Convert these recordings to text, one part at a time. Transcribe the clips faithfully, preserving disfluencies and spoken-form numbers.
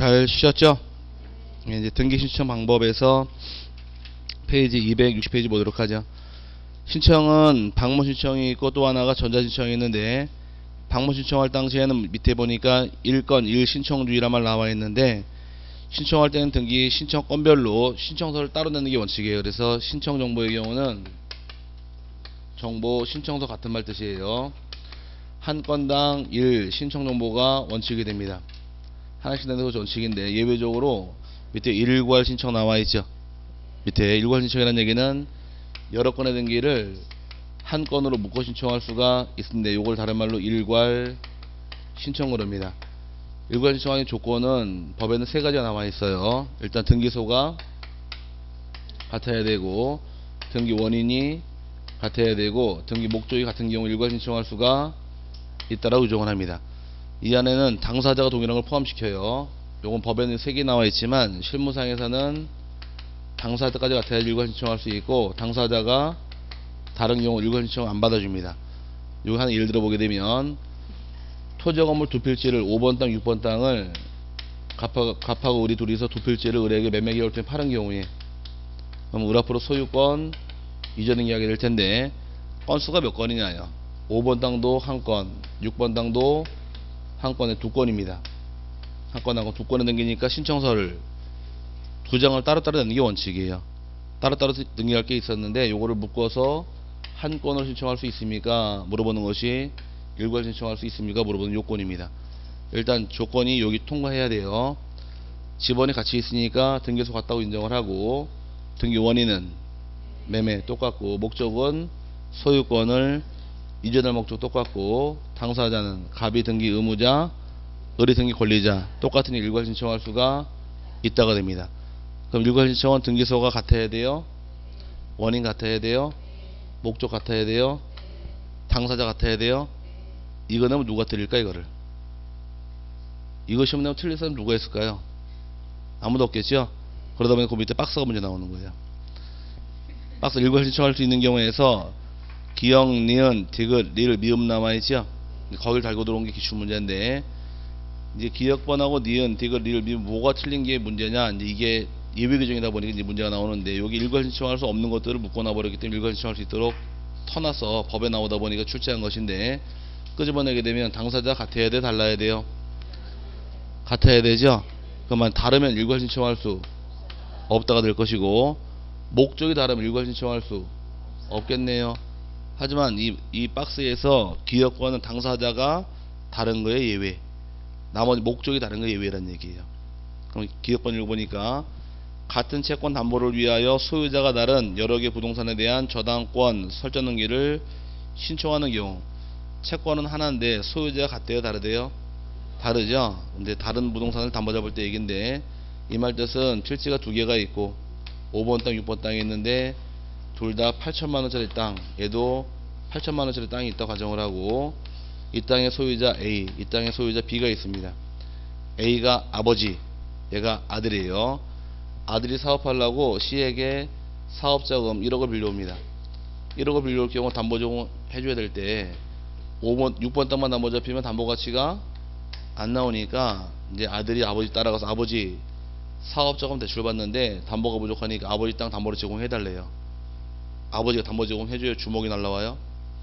잘 쉬셨죠? 이제 등기 신청 방법에서 페이지 이백육십 페이지 보도록 하죠. 신청은 방문 신청이 있고 또 하나가 전자 신청이 있는데, 방문 신청할 당시에는 밑에 보니까 일 건 일 신청주의란 말 나와 있는데, 신청할 때는 등기 신청 건별로 신청서를 따로 내는 게 원칙이에요. 그래서 신청 정보의 경우는 정보 신청서 같은 말 뜻이에요. 한 건당 일 신청 정보가 원칙이 됩니다. 하나씩 내는 것이 원칙인데, 예외적으로 밑에 일괄 신청 나와 있죠. 밑에 일괄 신청이라는 얘기는 여러 건의 등기를 한 건으로 묶어 신청할 수가 있는데, 요걸 다른 말로 일괄 신청을 합니다. 일괄 신청하는 조건은 법에는 세 가지가 나와 있어요. 일단 등기소가 같아야 되고, 등기 원인이 같아야 되고, 등기 목적이 같은 경우 일괄 신청할 수가 있다라고 규정을 합니다. 이 안에는 당사자가 동일한 걸 포함시켜요. 요건 법에는 세 개 나와 있지만 실무상에서는 당사자까지 같아야 일괄 신청할 수 있고, 당사자가 다른 경우 일괄 신청 안 받아줍니다. 요 하나 예를 들어 보게 되면, 토지 건물 두 필지를 오 번 땅, 육 번 땅을 갑하고, 갑하고 우리 둘이서 두 필지를 을에게 매매 계약을 통해 파는 경우에, 그럼 우리 앞으로 소유권 이전 이야기 될 텐데, 건수가 몇 건이냐요? 오 번 땅도 한 건, 육 번 땅도 한 건에 두 건입니다. 한 건 하고 두 건에 넘기니까 신청서를 두 장을 따로따로 내는 게 원칙이에요. 따로따로 등기할 게 있었는데, 요거를 묶어서 한 건을 신청할 수 있습니까? 물어보는 것이 일괄 신청할 수 있습니까? 물어보는 요건입니다. 일단 조건이 여기 통과해야 돼요. 지번이 같이 있으니까 등기소 같다고 인정을 하고, 등기 원인은 매매 똑같고, 목적은 소유권을 이전할 목적 똑같고, 당사자는 갑이 등기 의무자, 을이 등기 권리자, 똑같으니 일괄 신청할 수가 있다가 됩니다. 그럼 일괄 신청은 등기소가 같아야 돼요, 원인 같아야 돼요, 목적 같아야 돼요, 당사자 같아야 돼요. 이거 내면 누가 틀릴까? 이거를 이거 시험 내면 틀릴 사람 누가 있을까요? 아무도 없겠죠? 그러다 보니 그 밑에 박스가 문제 나오는 거예요. 박스 일괄 신청할 수 있는 경우에서 기역, 니은, 디귿, 리을, 미음 남아있죠? 거길 달고 들어온 게 기출 문제인데, 이제 기역번하고 니은, 디귿, 리을, 미음 뭐가 틀린 게 문제냐, 이제 이게 예외 규정이다 보니까 이제 문제가 나오는데, 여기 일괄 신청할 수 없는 것들을 묶어놔 버렸기 때문에 일괄 신청할 수 있도록 터놔서 법에 나오다 보니까 출제한 것인데, 끄집어내게 되면 당사자 같아야 돼, 달라야 돼요? 같아야 되죠? 그러면 다르면 일괄 신청할 수 없다가 될 것이고, 목적이 다르면 일괄 신청할 수 없겠네요. 하지만 이, 이 박스에서 기역권은 당사자가 다른 거에 예외, 나머지 목적이 다른 거에 예외라는 얘기예요. 그럼 기역권 읽어보니까, 같은 채권 담보를 위하여 소유자가 다른 여러 개 부동산에 대한 저당권 설정 등기를 신청하는 경우, 채권은 하나인데 소유자가 같대요, 다르대요? 다르죠? 근데 다른 부동산을 담보 잡을 때 얘기인데, 이 말 뜻은 필지가 두 개가 있고 오 번 땅, 육 번 땅이 있는데 둘 다 팔천만 원짜리 땅, 얘도 팔천만 원짜리 땅이 있다고 가정을 하고, 이 땅의 소유자 A, 이 땅의 소유자 B가 있습니다. A가 아버지, 얘가 아들이에요. 아들이 사업하려고 C에게 사업자금 일억을 빌려옵니다. 일억을 빌려올 경우 담보 제공 해줘야 될 때, 오 번, 육 번 땅만 담보 잡히면 담보 가치가 안 나오니까, 이제 아들이 아버지 따라가서 아버지 사업자금 대출 받는데 담보가 부족하니까 아버지 땅 담보로 제공해 달래요. 아버지가 담보 제공해줘야 주먹이 날라와요?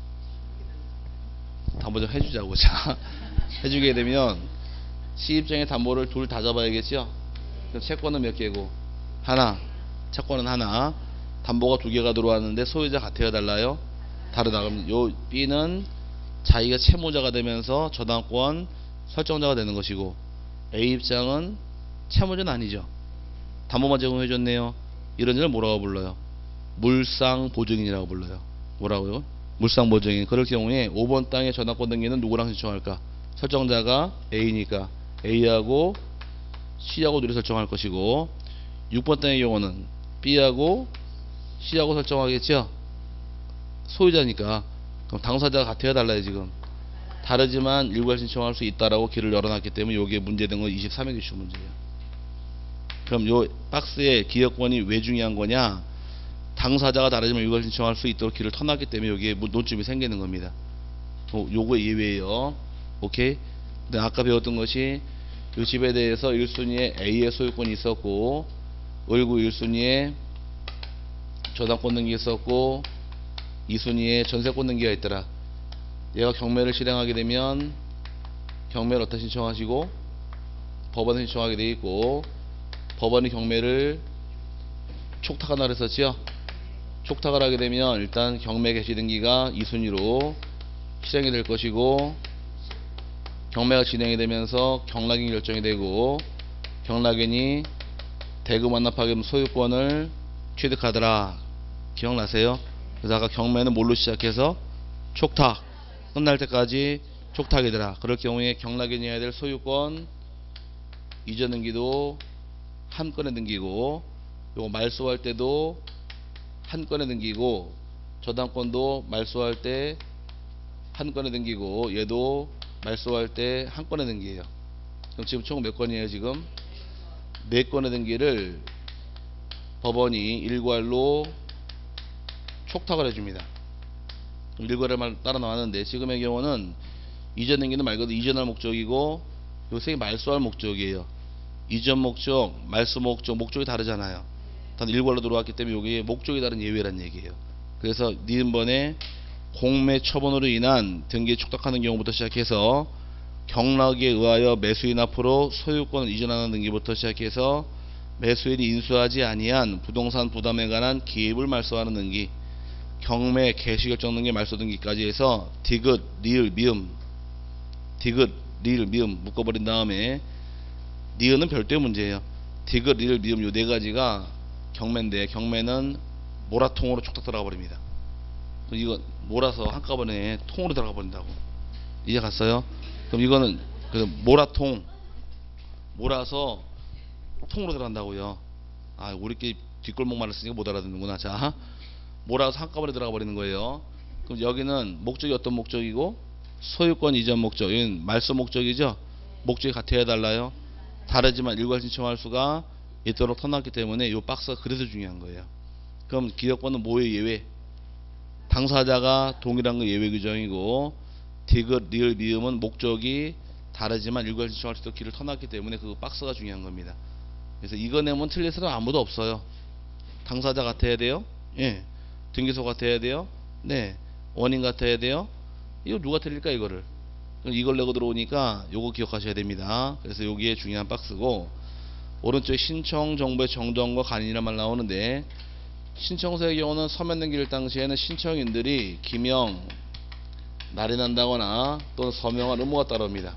담보 좀 해주자고. 자, 해주게 되면 C 입장에 담보를 둘 다 잡아야겠죠? 그럼 채권은 몇 개고? 하나. 채권은 하나. 담보가 두 개가 들어왔는데 소유자 같아야 달라요? 다르다. 그럼 요 B는 자기가 채무자가 되면서 저당권 설정자가 되는 것이고, A 입장은 채무자는 아니죠. 담보만 제공해줬네요. 이런 일을 뭐라고 불러요? 물상보증인이라고 불러요. 뭐라고요? 물상보증인. 그럴 경우에 오 번 땅의 저당권 등기는 누구랑 신청할까? 설정자가 A니까 A하고 C하고 둘이 설정할 것이고, 육 번 땅의 경우는 B하고 C하고 설정하겠죠? 소유자니까. 그럼 당사자가 같아야 달라요. 지금 다르지만 일괄 신청할 수 있다라고 길을 열어놨기 때문에 여기에 문제된 건 이십삼 회 기출 문제예요. 그럼 요 박스에 기역권이 왜 중요한 거냐? 당사자가 다르지만 일괄 신청할 수 있도록 길을 터놨기 때문에 여기에 논점이 생기는 겁니다. 요, 요거 예외예요. 오케이? 근데 아까 배웠던 것이 이 집에 대해서 일 순위에 A의 소유권이 있었고 을구 일 순위에 저당권 등기 있었고 이 순위에 전세권 등기가 있더라. 얘가 경매를 실행하게 되면 경매를 어디다 신청하시고 법원에 신청하게 돼 있고 법원이 경매를 촉탁한다 그랬었지요. 촉탁을 하게 되면 일단 경매 개시 등기가 이 순위로 실행이 될 것이고 경매가 진행이 되면서 경락인 결정이 되고 경락인이 대금 완납하게 소유권을 취득하더라. 기억나세요? 그래서 아까 경매는 뭘로 시작해서 촉탁 끝날 때까지 촉탁이더라. 그럴 경우에 경락인이 해야 될 소유권 이전 등기도 한 건에 등기고 요거 말소할 때도 한 건에 등기고 저당권도 말소할 때 한 건에 등기고 얘도 말소할 때 한 건에 등기해요. 그럼 지금 총 몇 건이에요? 지금 네 건의 등기를 법원이 일괄로 촉탁을 해줍니다. 일괄을 따라 나왔는데 지금의 경우는 이전 등기는 말 그대로 이전할 목적이고 요새 말소할 목적이에요. 이전 목적, 말소 목적, 목적이 다르잖아요. 단 일괄로 들어왔기 때문에 여기 목적이 다른 예외란 얘기예요. 그래서 니은번에 공매 처분으로 인한 등기 촉탁하는 경우부터 시작해서 경락에 의하여 매수인 앞으로 소유권을 이전하는 등기부터 시작해서 매수인이 인수하지 아니한 부동산 부담에 관한 기입을 말소하는 등기, 경매 개시결정 등기 말소 등기까지 해서 디귿, 리을, 미음, 디귿, 리을, 미음 묶어버린 다음에 니은은 별도의 문제예요. 디귿, 리을, 미음 요 네 가지가 경매인데 경매는 모라통으로 촉탁 들어가 버립니다. 이거 몰아서 한꺼번에 통으로 들어가 버린다고. 이해 갔어요? 그럼 이거는 그 몰아통 몰아서 통으로 들어간다고요. 아 우리끼리 뒷골목말을 쓰니까 못 알아듣는구나. 자 몰아서 한꺼번에 들어가 버리는 거예요. 그럼 여기는 목적이 어떤 목적이고 소유권 이전 목적 여기는 말소 목적이죠. 목적이 같아야 달라요. 다르지만 일괄 신청할 수가 있도록 터놨기 때문에 이 박스가 그래서 중요한 거예요. 그럼 기업권은 뭐의 예외? 당사자가 동일한 거 예외 규정이고 디귿, 리을, 미음은 목적이 다르지만 일괄 신청할 수 있도록 길을 터놨기 때문에 그 박스가 중요한 겁니다. 그래서 이거 내면 틀릴 사람 아무도 없어요. 당사자 같아야 돼요? 예. 등기소 같아야 돼요? 네. 원인 같아야 돼요? 이거 누가 틀릴까 이거를? 이걸 내고 들어오니까 요거 기억하셔야 됩니다. 그래서 여기에 중요한 박스고 오른쪽에 신청 정보의 정정과 간이란 말 나오는데 신청서의 경우는 서면 등기일 당시에는 신청인들이 기명, 날인한다거나 또는 서명한 의무가 따릅니다.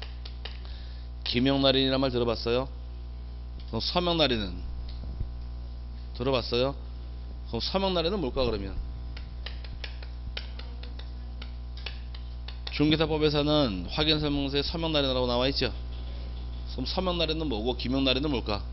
기명 날인이란 말 들어봤어요? 그럼 서명 날인은 들어봤어요? 그럼 서명 날인은 뭘까 그러면? 중개사법에서는 확인설명서에 서명 날인이라고 나와 있죠. 그럼 서명 날인은 뭐고 기명 날인은 뭘까?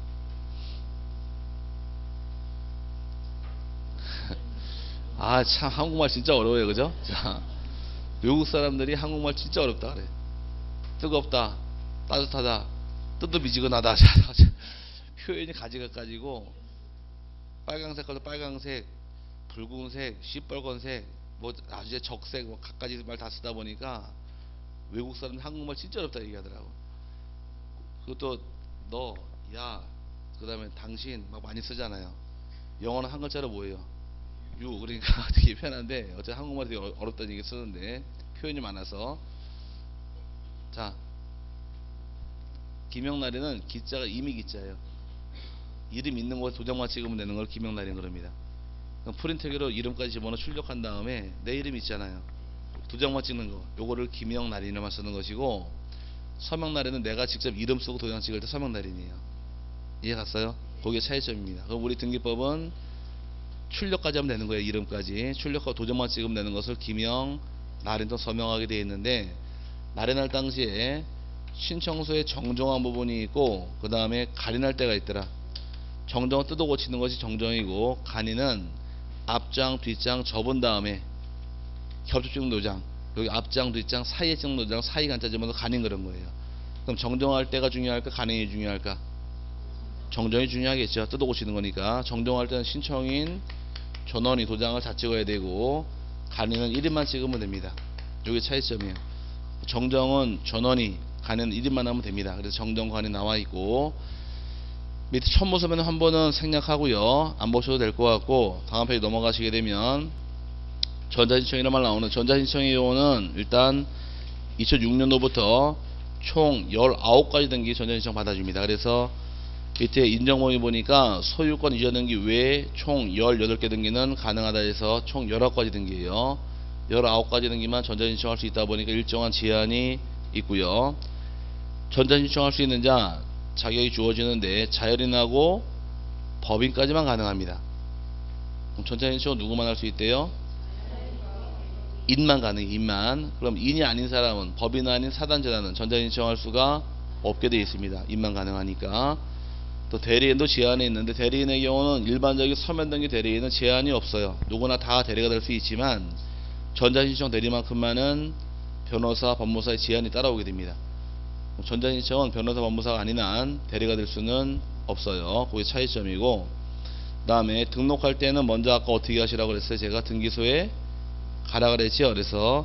아 참 한국말 진짜 어려워요. 그죠? 자 외국 사람들이 한국말 진짜 어렵다 그래. 뜨겁다, 따뜻하다, 뜨뜻미지근하다. 표현이 가지가지고 빨강색 걸도 빨강색, 붉은색, 시뻘건색, 뭐 아주 적색, 뭐 갖가지 말 다 쓰다 보니까 외국 사람들 한국말 진짜 어렵다 얘기하더라고. 그것도 너, 야, 그 다음에 당신 막 많이 쓰잖아요. 영어는 한 글자로 뭐예요? 유. 그러니까 되게 편한데 어차피 한국말이 되게 어렵다는 얘기 쓰는데 표현이 많아서. 자 기명날인은 기자가 이미 기자예요. 이름 있는 곳에 도장만 찍으면 되는 걸 기명날인 그럽니다. 그럼 프린트기로 이름까지 집어넣어 출력한 다음에 내 이름 있잖아요. 도장만 찍는 거 요거를 기명날인으로만 쓰는 것이고 서명날인은 내가 직접 이름 쓰고 도장 찍을 때 서명날인이에요. 이해 갔어요? 그게 차이점입니다. 그럼 우리 등기법은 출력까지 하면 되는 거예요. 이름까지 출력하고 도장만 찍으면 되는 것을 기명, 날인 또 서명하게 되어 있는데 날인할 당시에 신청서에 정정한 부분이 있고 그 다음에 간인할 때가 있더라. 정정은 뜯어 고치는 것이 정정이고 간인은 앞장 뒷장 접은 다음에 겹쳐 찍는 도장 여기 앞장 뒷장 사이에 찍는 도장 사이 간자 집어서 간인 그런 거예요. 그럼 정정할 때가 중요할까 간인이 중요할까? 정정이 중요하겠죠. 뜯어 고치는 거니까. 정정할 때는 신청인 전원이 도장을 다 찍어야 되고 간인은 일 인만 찍으면 됩니다. 이게 차이점이에요. 정정은 전원이 간에는 일 인만 하면 됩니다. 그래서 정정관이 나와 있고, 밑에 처음 보시면 한 번은 생략하고요. 안 보셔도 될 것 같고, 다음 페이지 넘어가시게 되면 전자신청이란 말 나오는 전자신청의 경우는 일단 이천육 년도부터 총 열아홉 가지 등기 전자신청 받아줍니다. 그래서 밑에 인정범위 보니까 소유권 이전 등기 외에 총 열여덟 개 등기는 가능하다 해서 총 열아홉 가지 등기예요. 열아홉 가지 등기만 전자신청할 수 있다 보니까 일정한 제한이 있고요. 전자신청할 수 있는 자 자격이 주어지는데 자연인하고 법인까지만 가능합니다. 그럼 전자신청은 누구만 할 수 있대요? 인만 가능해. 인만. 그럼 인이 아닌 사람은, 법인 아닌 사단재단은 전자신청할 수가 없게 되어 있습니다. 인만 가능하니까. 또 대리인도 제한이 있는데, 대리인의 경우는 일반적인 서면등기 대리인은 제한이 없어요. 누구나 다 대리가 될 수 있지만 전자신청 대리만큼만은 변호사, 법무사의 제한이 따라오게 됩니다. 전자신청은 변호사, 법무사가 아닌 한 대리가 될 수는 없어요. 그게 차이점이고, 그 다음에 등록할 때는 먼저 아까 어떻게 하시라고 그랬어요? 제가 등기소에 가라 그랬죠. 그래서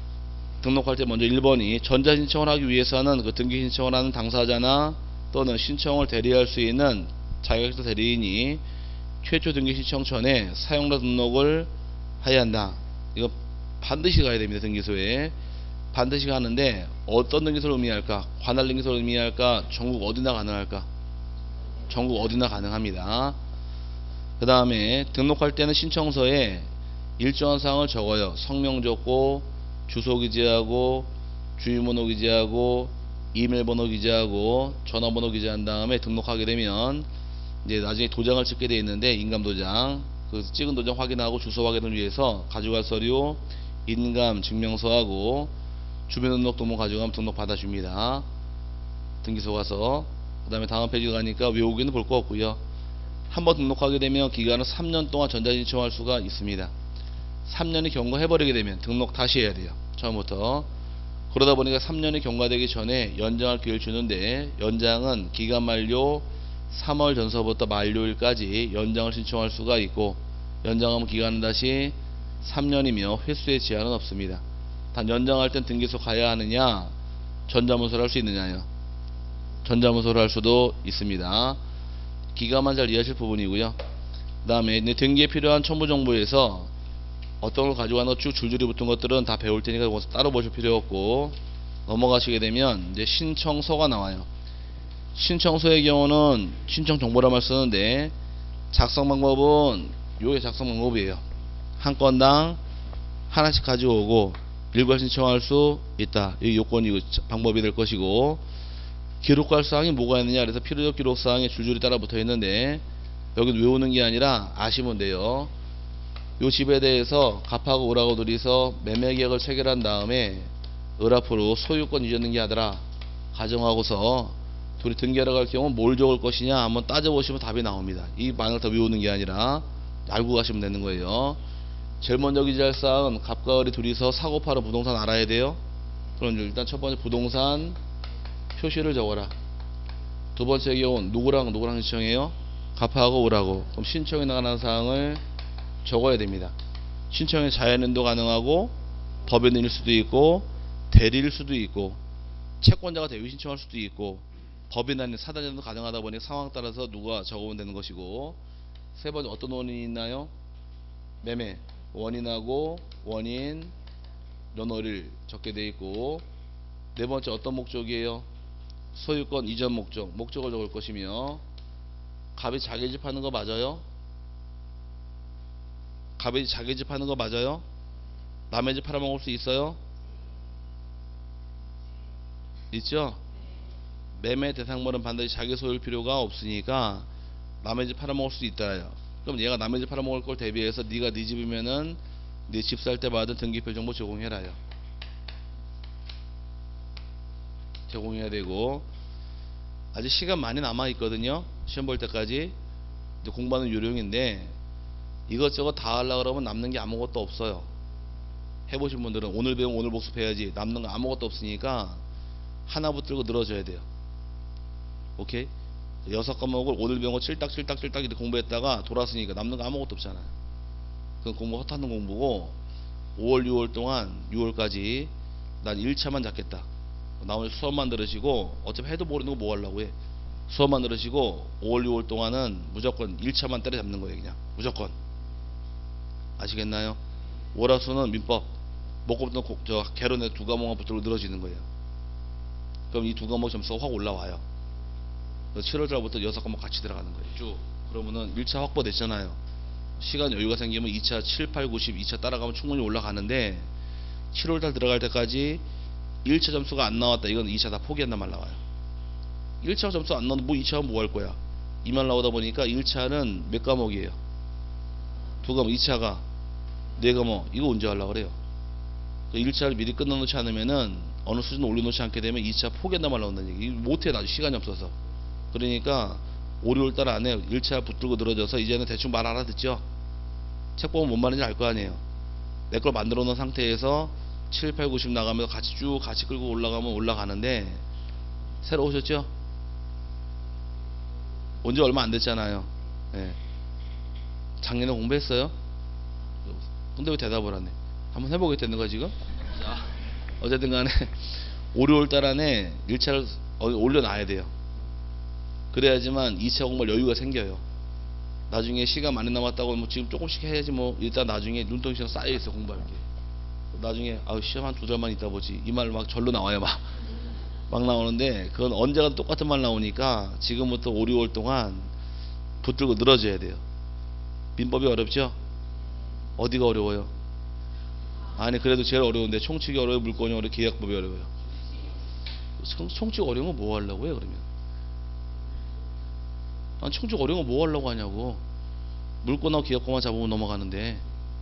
등록할 때 먼저 일 번이 전자신청을 하기 위해서는 그 등기신청을 하는 당사자나 또는 신청을 대리할 수 있는 자격증 대리인이 최초 등기신청 전에 사용자 등록을 해야 한다. 이거 반드시 가야 됩니다. 등기소에 반드시 가는데, 어떤 등기소를 의미할까? 관할 등기소를 의미할까? 전국 어디나 가능할까? 전국 어디나 가능합니다. 그 다음에 등록할 때는 신청서에 일정한 사항을 적어요. 성명 적고, 주소 기재하고, 주민번호 기재하고, 이메일 번호 기재하고, 전화번호 기재한 다음에 등록하게 되면 이제 나중에 도장을 찍게 되어 있는데, 인감 도장, 그 찍은 도장 확인하고 주소 확인을 위해서 가져갈 서류, 인감 증명서하고 주민등록번호 가져가면 등록 받아줍니다. 등기소 가서. 그 다음에 다음 페이지 가니까 외우기는 볼 거 없고요. 한번 등록하게 되면 기간은 삼 년 동안 전자신청할 수가 있습니다. 삼 년이 경과해버리게 되면 등록 다시 해야 돼요. 처음부터. 그러다 보니까 삼 년이 경과되기 전에 연장할 기회를 주는데, 연장은 기간 만료 삼월 전서부터 만료일까지 연장을 신청할 수가 있고, 연장하면 기간은 다시 삼 년이며 횟수의 제한은 없습니다. 단 연장할 땐 등기소 가야 하느냐, 전자문서를 할 수 있느냐요. 전자문서를 할 수도 있습니다. 기간만 잘 이해하실 부분이고요. 그 다음에 등기에 필요한 첨부정보에서 어떤 걸 가져가는 쭉 줄줄이 붙은 것들은 다 배울 테니까 따로 보실 필요 없고, 넘어가시게 되면 이제 신청서가 나와요. 신청서의 경우는 신청 정보란말 쓰는데, 작성 방법은 요게 작성 방법이에요. 한 건당 하나씩 가져오고 일괄 신청할 수 있다. 이 요건이 방법이 될 것이고, 기록할 사항이 뭐가 있느냐. 그래서 필요적 기록 사항이 줄줄이 따라 붙어 있는데, 여기 외우는 게 아니라 아시면 돼요. 요 집에 대해서 갑하고 을하고 둘이서 매매계약을 체결한 다음에 을 앞으로 소유권 이전 등기하더라 가정하고서 둘이 등기하러 갈 경우 뭘 적을 것이냐 한번 따져보시면 답이 나옵니다. 이 말을 다 외우는 게 아니라 알고 가시면 되는 거예요. 제일 먼저 기재할 사항은 갑과 을이 둘이서 사고 파는 부동산 알아야 돼요. 그럼 일단 첫 번째 부동산 표시를 적어라. 두 번째 경우는 누구랑 누구랑 신청해요? 갑하고 을하고. 그럼 신청에 나가는 사항을 적어야 됩니다. 신청에 자연인도 가능하고, 법인일 수도 있고, 대리일 수도 있고, 채권자가 대위 신청할 수도 있고, 법인 아닌 사단자도 가능하다 보니 상황 따라서 누가 적으면 되는 것이고, 세 번째 어떤 원인이 있나요? 매매 원인하고 원인 연월일 적게 되어 있고, 네 번째 어떤 목적이에요? 소유권 이전 목적, 목적을 적을 것이며, 갑이 자기 집 하는 거 맞아요? 갑이 자기 집 하는 거 맞아요? 남의 집 팔아먹을 수 있어요? 있죠? 매매 대상물은 반드시 자기 소유일 필요가 없으니까 남의 집 팔아먹을 수 있다요. 그럼 얘가 남의 집 팔아먹을 걸 대비해서 네가 네 집이면은 네 집 살 때 받은 등기표 정보 제공해라요. 제공해야 되고, 아직 시간 많이 남아 있거든요. 시험 볼 때까지. 이제 공부하는 요령인데, 이것저것 다 하려고 그러면 남는 게 아무것도 없어요. 해보신 분들은 오늘 배우면 오늘 복습해야지, 남는 거 아무것도 없으니까 하나 붙들고 늘어져야 돼요. 오케이? 여섯 과목을 오늘 배운 거 칠딱칠딱칠딱 이렇게 공부했다가 돌았으니까 남는 거 아무것도 없잖아요. 그건 공부 헛하는 공부고, 오월 유월 동안 유월까지 난 일 차만 잡겠다. 나머지 수업만 들으시고, 어차피 해도 모르는 거 뭐 하려고 해. 수업만 들으시고 오월 유월 동안은 무조건 일 차만 때려잡는 거예요. 그냥 무조건. 아시겠나요? 월화수는 민법, 목금부터 저 개론에 두 과목만 붙들고 늘어지는 거예요. 그럼 이 두 과목 점수가 확 올라와요. 칠월 달부터 여섯 과목 같이 들어가는 거예요. 쭉. 그러면은 일 차 확보됐잖아요. 시간 여유가 생기면 이 차 칠, 팔, 구, 십, 이 차 따라가면 충분히 올라가는데, 칠월 달 들어갈 때까지 일 차 점수가 안 나왔다. 이건 이 차 다 포기한단 말 나와요. 일 차 점수 안 나오면 뭐 이 차는 뭐 할 거야? 이 말 나오다 보니까 일 차는 몇 과목이에요? 두 과목. 이 차가 네 과목. 이거 언제 하려고 그래요? 일 차를 미리 끝내놓지 않으면은 어느 수준 올려놓지 않게 되면 이 차 포기한단 말 나온다는 얘기. 못해. 나도 시간이 없어서. 그러니까 오, 유월 달 안에 일 차 붙들고 늘어져서 이제는 대충 말 알아듣죠? 책 보면 뭔 말인지 알 거 아니에요. 내 걸 만들어 놓은 상태에서 칠, 팔, 구, 십 나가면서 같이 쭉 같이 끌고 올라가면 올라가는데, 새로 오셨죠? 온지 얼마 안 됐잖아요. 예. 작년에 공부했어요? 근데 왜 대답을 안 해? 한번 해보겠다는 거야 지금? 자, 어쨌든 간에 오, 유월 달 안에 일 차를 올려놔야 돼요. 그래야지만 이 차 공부할 여유가 생겨요. 나중에 시간 많이 남았다고 뭐 지금 조금씩 해야지 뭐 일단 나중에 눈덩이처럼 쌓여있어 공부할 게. 나중에 아우 시험 한 두 달만 있다 보지 이 말 막 절로 나와요. 막 막 나오는데, 그건 언제가 똑같은 말 나오니까 지금부터 오, 유월 동안 붙들고 늘어져야 돼요. 민법이 어렵죠? 어디가 어려워요? 아니 그래도 제일 어려운데 총칙이 어려워요? 물권이 어려워요? 계약법이 어려워요? 총칙 어려운 거 뭐 하려고 해요 그러면? 아니 총칙 어려운 거 뭐 하려고 하냐고. 물권하고 계약법만 잡으면 넘어가는데.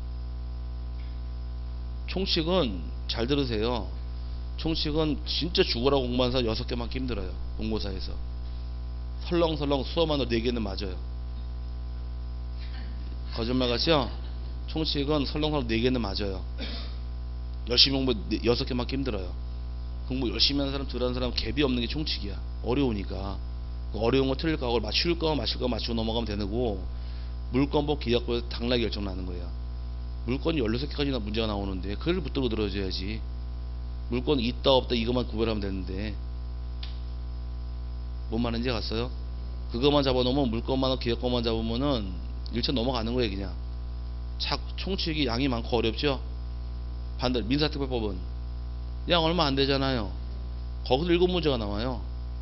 총칙은 잘 들으세요. 총칙은 진짜 죽어라 공부한 사람 여섯 개만큼 힘들어요. 공고사에서 설렁설렁 수업만으로 네 개는 맞아요. 거짓말 같죠? 총칙은 설렁설렁 네 개는 맞아요. 열심히 공부 여섯 개만큼 힘들어요. 공부 열심히 하는 사람, 덜 하는 사람 갭이 없는 게 총칙이야. 어려우니까. 어려운 거 틀릴 거 하고 맞출 거 맞출 거 맞추고 넘어가면 되는 거고, 물권법 기약법에서 당락이 결정 나는 거예요. 물건이 열여섯 개까지나 문제가 나오는데 그걸 붙들고 들어줘야지. 물건 있다 없다 이것만 구별하면 되는데. 뭔 말인지 갔어요? 그것만 잡아놓으면 물건만 기획권만 잡으면은 일 차 넘어가는 거예요 그냥. 착 총칙이 양이 많고 어렵죠? 반대로 민사특별법은 양 얼마 안 되잖아요. 거기서 일곱 문제가 나와요.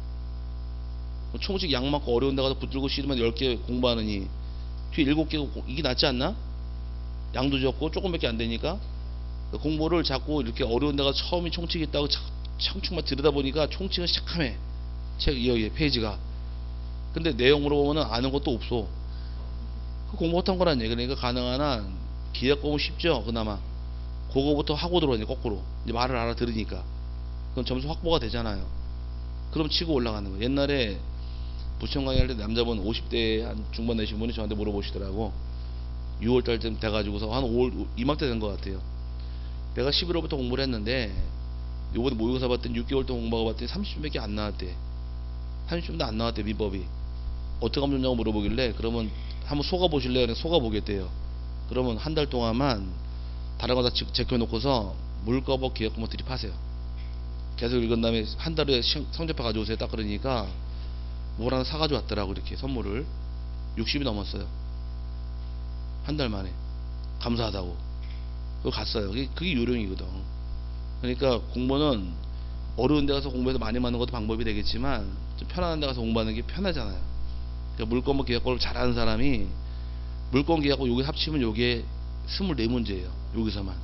총칙 양 많고 어려운 데 가서 붙들고 싫으면 열 개 공부하느니 뒤에 일곱 개 이게 낫지 않나? 양도 적고 조금밖에 안 되니까. 공부를 자꾸 이렇게 어려운 데가 처음이 총칙이 있다고 창충만 들여다보니까 총칙은 시작하네. 책 여기 페이지가. 근데 내용으로 보면은 아는 것도 없어. 그 공부 못한 거란 얘기. 그러니까 가능한 한 기획 공부 쉽죠 그나마. 그거부터 하고 들어오니 거꾸로 이제 말을 알아들으니까 그럼 점수 확보가 되잖아요. 그럼 치고 올라가는 거예요. 옛날에 부천 강의할 때 남자분 오십 대 한 중반 되신 분이 저한테 물어보시더라고. 유월 달쯤 돼가지고서 한 오월 이맘때 된 것 같아요. 내가 십일월부터 공부를 했는데 요번에 모의고사 봤더니 육 개월 동안 공부하고 봤더니 삼십 점밖에 안 나왔대. 삼십 점도 안 나왔대 민법이. 어떻게 하면 좋냐고 물어보길래 그러면 한번 속아보실래요? 그냥 속아보겠대요. 그러면 한 달 동안만 다른 거 다 제껴놓고서 물거법 기획법만 드립하세요. 계속 읽은 다음에 한 달에 성적표 가져오세요. 딱 그러니까 뭘 하나 사가지고 왔더라고 이렇게 선물을. 육십이 넘었어요. 한 달 만에. 감사하다고. 그거 갔어요. 그게, 그게 요령이거든. 그러니까 공부는 어려운 데 가서 공부해서 많이 맞는 것도 방법이 되겠지만 좀 편안한 데 가서 공부하는 게 편하잖아요. 그러니까 물권법 기획법을 잘하는 사람이 물권 기획법 여기 합치면 요게 스물네 문제예요. 여기서만.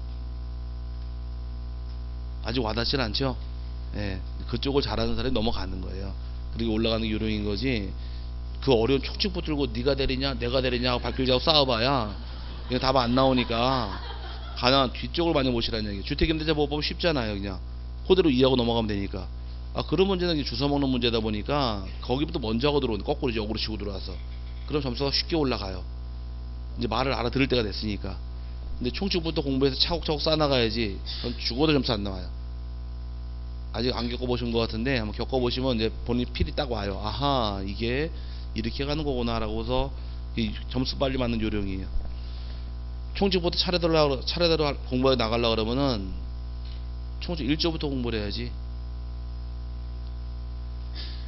아직 와닿질 않죠? 예. 그쪽을 잘하는 사람이 넘어가는 거예요. 그리고 올라가는 게 요령인 거지. 그 어려운 촉축 붙들고 네가 내리냐 내가 내리냐 하고 발길자고 싸워봐야 이거 답 안 나오니까 가능한 뒤쪽을 많이 보시라는 얘기. 주택임대차 보호법 쉽잖아요. 그냥 그대로 이해하고 넘어가면 되니까. 아 그런 문제는 주워 먹는 문제다 보니까 거기부터 먼저 하고 들어오는 거꾸로 역으로 치고 들어와서 그럼 점수가 쉽게 올라가요. 이제 말을 알아들을 때가 됐으니까. 근데 총칙부터 공부해서 차곡차곡 쌓아나가야지. 그럼 죽어도 점수 안 나와요. 아직 안 겪어보신 것 같은데 한번 겪어보시면 이제 본인 필이 딱 와요. 아하 이게 이렇게 가는 거구나 라고서 이 점수 빨리 맞는 요령이에요. 총칙부터 차례대로 차례대로 공부해 나가려고 그러면은 총칙 일 조부터 공부를 해야지.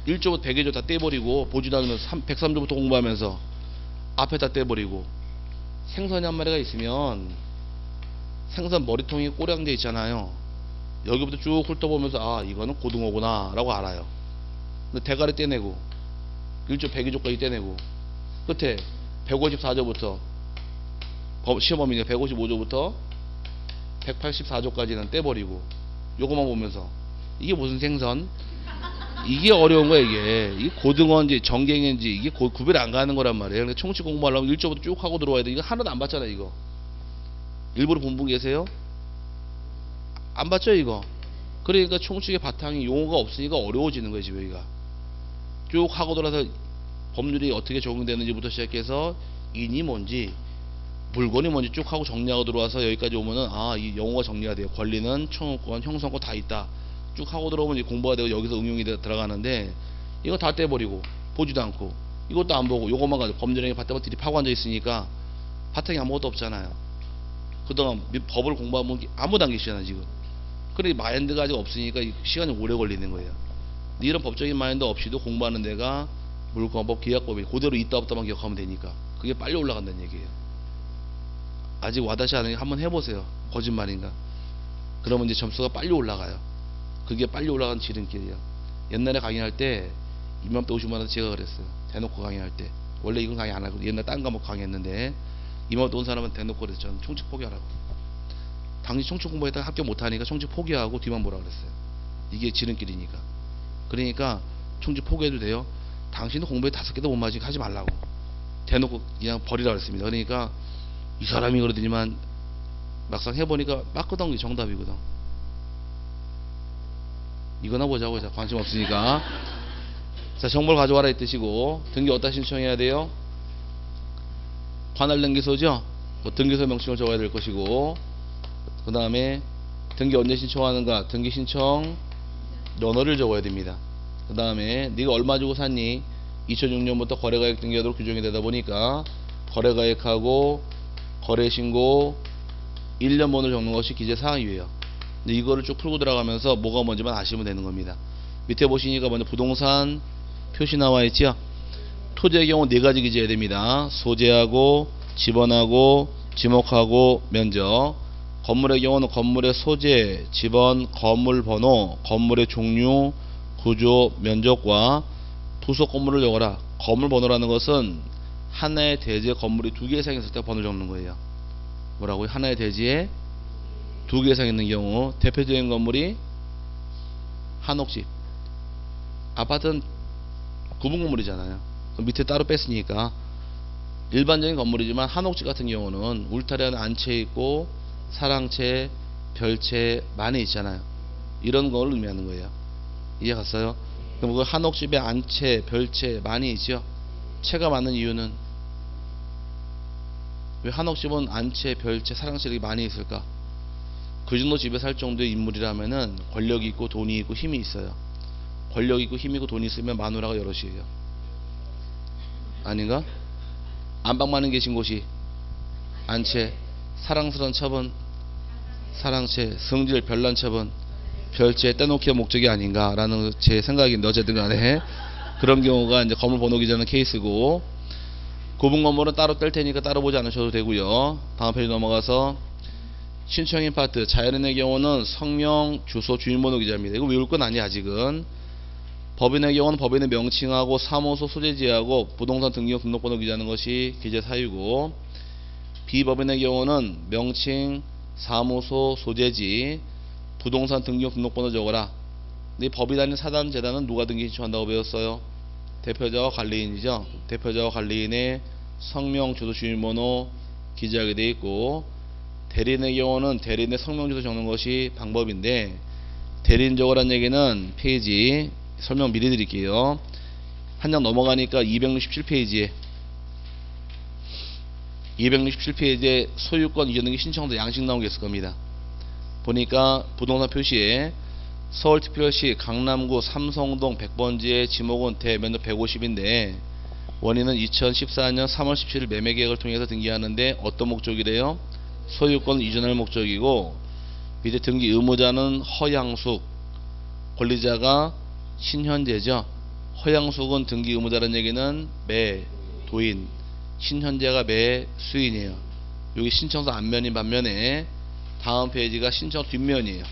일 조부터 백 조 다 떼버리고 보지도 않으면서 백삼 조부터 공부하면서 앞에 다 떼버리고 생선이 한 마리가 있으면 생선 머리통이 꼬량돼 있잖아요. 여기부터 쭉 훑어보면서 아 이거는 고등어구나 라고 알아요. 근데 대가리 떼내고 일 조 백 이 조까지 떼내고 끝에 백오십사 조부터 시험범위가 백오십오 조부터 백팔십사 조까지는 떼버리고 요거만 보면서 이게 무슨 생선? 이게 어려운 거야 이게. 이 고등어인지 정갱인지 이게 고, 구별 안 가는 거란 말이에요. 그러니까 총칙 공부하려면 일 조부터 쭉 하고 들어와야 돼. 이거 하나도 안 봤잖아 이거. 일부러 본분 계세요? 안 봤죠 이거? 그러니까 총칙의 바탕이 용어가 없으니까 어려워지는 거예요 지금 여기가. 쭉 하고 돌아서 법률이 어떻게 적용되는지부터 시작해서 인이 뭔지 물건이 뭔지 쭉 하고 정리하고 들어와서 여기까지 오면은 아 이 용어가 정리가 돼요. 권리는 청구권, 형성권 다 있다. 쭉 하고 들어오면 이제 공부가 되고 여기서 응용이 들어가는데 이거 다 떼버리고 보지도 않고 이것도 안 보고 요것만 가지고 법률행위 받다가 들이파고 앉아 있으니까 바탕이 아무것도 없잖아요. 그동안 법을 공부하면 아무도 안 계시잖아요 지금. 그래 마인드가 아직 없으니까 시간이 오래 걸리는 거예요. 이런 법적인 마인드 없이도 공부하는 데가 물권법, 기약법이 그대로 있다 없다만 기억하면 되니까 그게 빨리 올라간다는 얘기예요. 아직 와닿지 않으니 한번 해보세요. 거짓말인가? 그러면 이제 점수가 빨리 올라가요. 그게 빨리 올라가는 지름길이에요. 옛날에 강의할 때 이맘때 오시면 와서 제가 그랬어요. 대놓고 강의할 때 원래 이건 강의 안 하고 옛날 딴 과목 강의했는데 이맘때 온 사람은 대놓고 그랬죠. 저는 총칙 포기하라고. 당시 총칙 공부했다가 합격 못하니까 총칙 포기하고 뒤만 보라 그랬어요. 이게 지름길이니까. 그러니까 총칙 포기해도 돼요. 당신은 공부에 다섯 개도 못 맞으니까 하지 말라고 대놓고 그냥 버리라 그랬습니다. 그러니까 이 사람이 그러더니만 막상 해보니까 맞거든. 게 정답이거든. 이거나 보자고. 자, 관심 없으니까. 자, 정보를 가져와라 이 뜻이고 등기 어디다 신청해야 돼요? 관할 등기소죠. 뭐 등기소 명칭을 적어야 될 것이고 그 다음에 등기 언제 신청하는가? 등기 신청 연월을 적어야 됩니다. 그 다음에 네가 얼마 주고 샀니? 이천육 년부터 거래가액 등기하도록 규정이 되다 보니까 거래가액하고 거래신고 일 년 번호를 적는 것이 기재사항이에요. 근데 이거를 쭉 풀고 들어가면서 뭐가 뭔지만 아시면 되는 겁니다. 밑에 보시니까 먼저 부동산 표시 나와 있죠. 토지의 경우 네 가지 기재해야 됩니다. 소재하고 지번하고 지목하고 면적. 건물의 경우는 건물의 소재, 지번, 건물 번호, 건물의 종류, 구조, 면적과 부속 건물을 적어라. 건물 번호라는 것은 하나의 대지에 건물이 두 개 이상 있을 때 번호를 적는 거예요. 뭐라고요? 하나의 대지에 두 개 이상 있는 경우. 대표적인 건물이 한옥집. 아파트는 구분 건물이잖아요. 밑에 따로 뺐으니까 일반적인 건물이지만 한옥집 같은 경우는 울타리 안에 안채 있고 사랑채, 별채 많이 있잖아요. 이런 걸 의미하는 거예요. 이해 갔어요? 그럼 그 한옥집에 안채, 별채 많이 있죠. 채가 많은 이유는 왜 한옥집은 안채, 별채, 사랑채 이렇게 많이 있을까? 그 정도 집에 살 정도의 인물이라면은 권력이 있고 돈이 있고 힘이 있어요. 권력 있고 힘 있고 돈이 있으면 마누라가 여럿이에요. 아닌가? 안방 많은 계신 곳이 안채, 사랑스러운 첩은 사랑채, 성질 별난 첩은 별채 떼놓기가 목적이 아닌가라는 제 생각인데 어쨌든 간에 그런 경우가 이제 건물 번호 기재하는 케이스고 구분 건물은 따로 뗄 테니까 따로 보지 않으셔도 되고요. 다음 페이지 넘어가서 신청인 파트 자연인의 경우는 성명, 주소, 주민번호 기재합니다. 이거 외울 건 아니야 아직은. 법인의 경우는 법인의 명칭하고 사무소 소재지하고 부동산 등기용 등록번호 기재하는 것이 기재 사유고 비법인의 경우는 명칭, 사무소, 소재지, 부동산 등기용 등록번호 적어라. 근데 법인 아닌 사단, 재단은 누가 등기 신청한다고 배웠어요? 대표자와 관리인이죠. 대표자와 관리인의 성명, 주소, 주민번호 기재하게 되어 있고 대리인의 경우는 대리인의 성명, 주소 적는 것이 방법인데 대리인 적어란 얘기는 페이지 설명 미리 드릴게요. 한 장 넘어가니까 이백육십칠 페이지에 이백육십칠 페이지에 소유권 이전 등기 신청도 양식 나온 게 있을 겁니다. 보니까 부동산 표시에 서울특별시 강남구 삼성동 백 번지의 지목은 대면적 백오십인데 원인은 이천십사 년 삼월 십칠일 매매계약을 통해서 등기하는데 어떤 목적이래요? 소유권 이전할 목적이고 밑에 등기 의무자는 허양숙, 권리자가 신현재죠. 허양숙은 등기 의무자라는 얘기는 매도인, 신현재가 매수인이에요. 여기 신청서 앞면인 반면에 다음 페이지가 신청 뒷면이에요.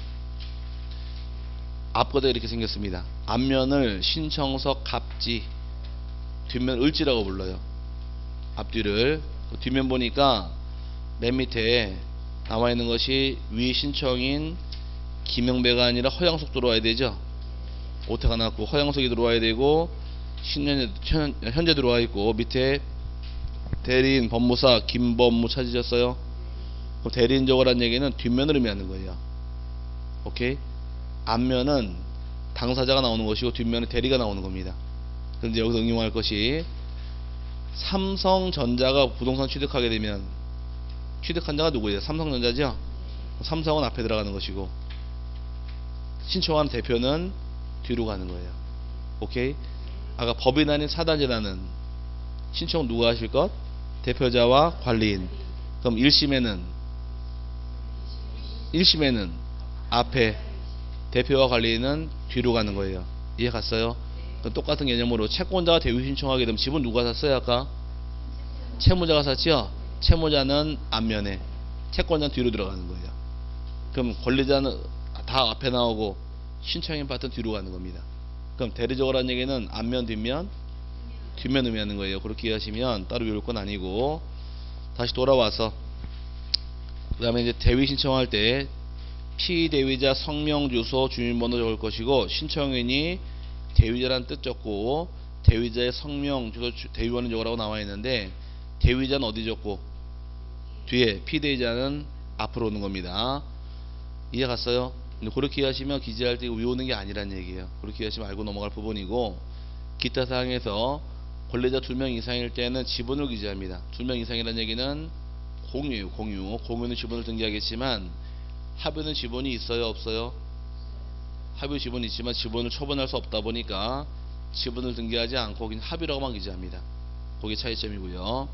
앞거가 이렇게 생겼습니다. 앞면을 신청서 갑지, 뒷면 을지라고 불러요. 앞뒤를. 뒷면 보니까 맨 밑에 나와 있는 것이 위 신청인 김영배가 아니라 허양숙 들어와야 되죠. 오태가 나왔고 허양숙이 들어와야 되고 신현재 현, 현재 들어와 있고 밑에 대리인 법무사 김법무 찾으셨어요? 그럼 대리인적으로란 얘기는 뒷면을 의미하는 거예요. 오케이? 앞면은 당사자가 나오는 것이고 뒷면은 대리가 나오는 겁니다. 그런데 여기서 응용할 것이 삼성전자가 부동산 취득하게 되면 취득한 자가 누구예요? 삼성전자죠? 삼성은 앞에 들어가는 것이고 신청하는 대표는 뒤로 가는 거예요. 오케이? 아까 법인 아닌 사단지라는 신청 누가 하실 것? 대표자와 관리인. 그럼 일 심에는 일 심에는 앞에 대표와 관리인은 뒤로 가는 거예요. 이해 갔어요? 똑같은 개념으로 채권자가 대위 신청하게 되면 집은 누가 샀어요? 아까 채무자가 샀죠? 채무자는 앞면에, 채권자는 뒤로 들어가는 거예요. 그럼 권리자는 다 앞에 나오고 신청인 파트는 뒤로 가는 겁니다. 그럼 대리적으로 하는 얘기는 앞면, 뒷면, 뒷면 의미하는 거예요. 그렇게 이해하시면 따로 외울 건 아니고. 다시 돌아와서 그 다음에 이제 대위 신청할 때 피대위자 성명, 주소, 주민번호 적을 것이고 신청인이 대위자라는 뜻 적고 대위자의 성명, 주소, 대위원인 적으라고 나와 있는데 대위자는 어디 적고 뒤에 피대위자는 앞으로 오는 겁니다. 이해 갔어요? 근데 그렇게 이해하시면 기재할 때 외우는 게 아니란 얘기예요. 그렇게 이해하시면 알고 넘어갈 부분이고 기타 사항에서 권리자 두 명 이상일 때는 지분을 기재합니다. 두 명 이상이라는 얘기는 공유예요. 공유. 공유는 지분을 등기하겠지만 합유는 지분이 있어요? 없어요? 합유 지분이 있지만 지분을 처분할 수 없다 보니까 지분을 등기하지 않고 그냥 합유라고만 기재합니다. 그게 차이점이고요.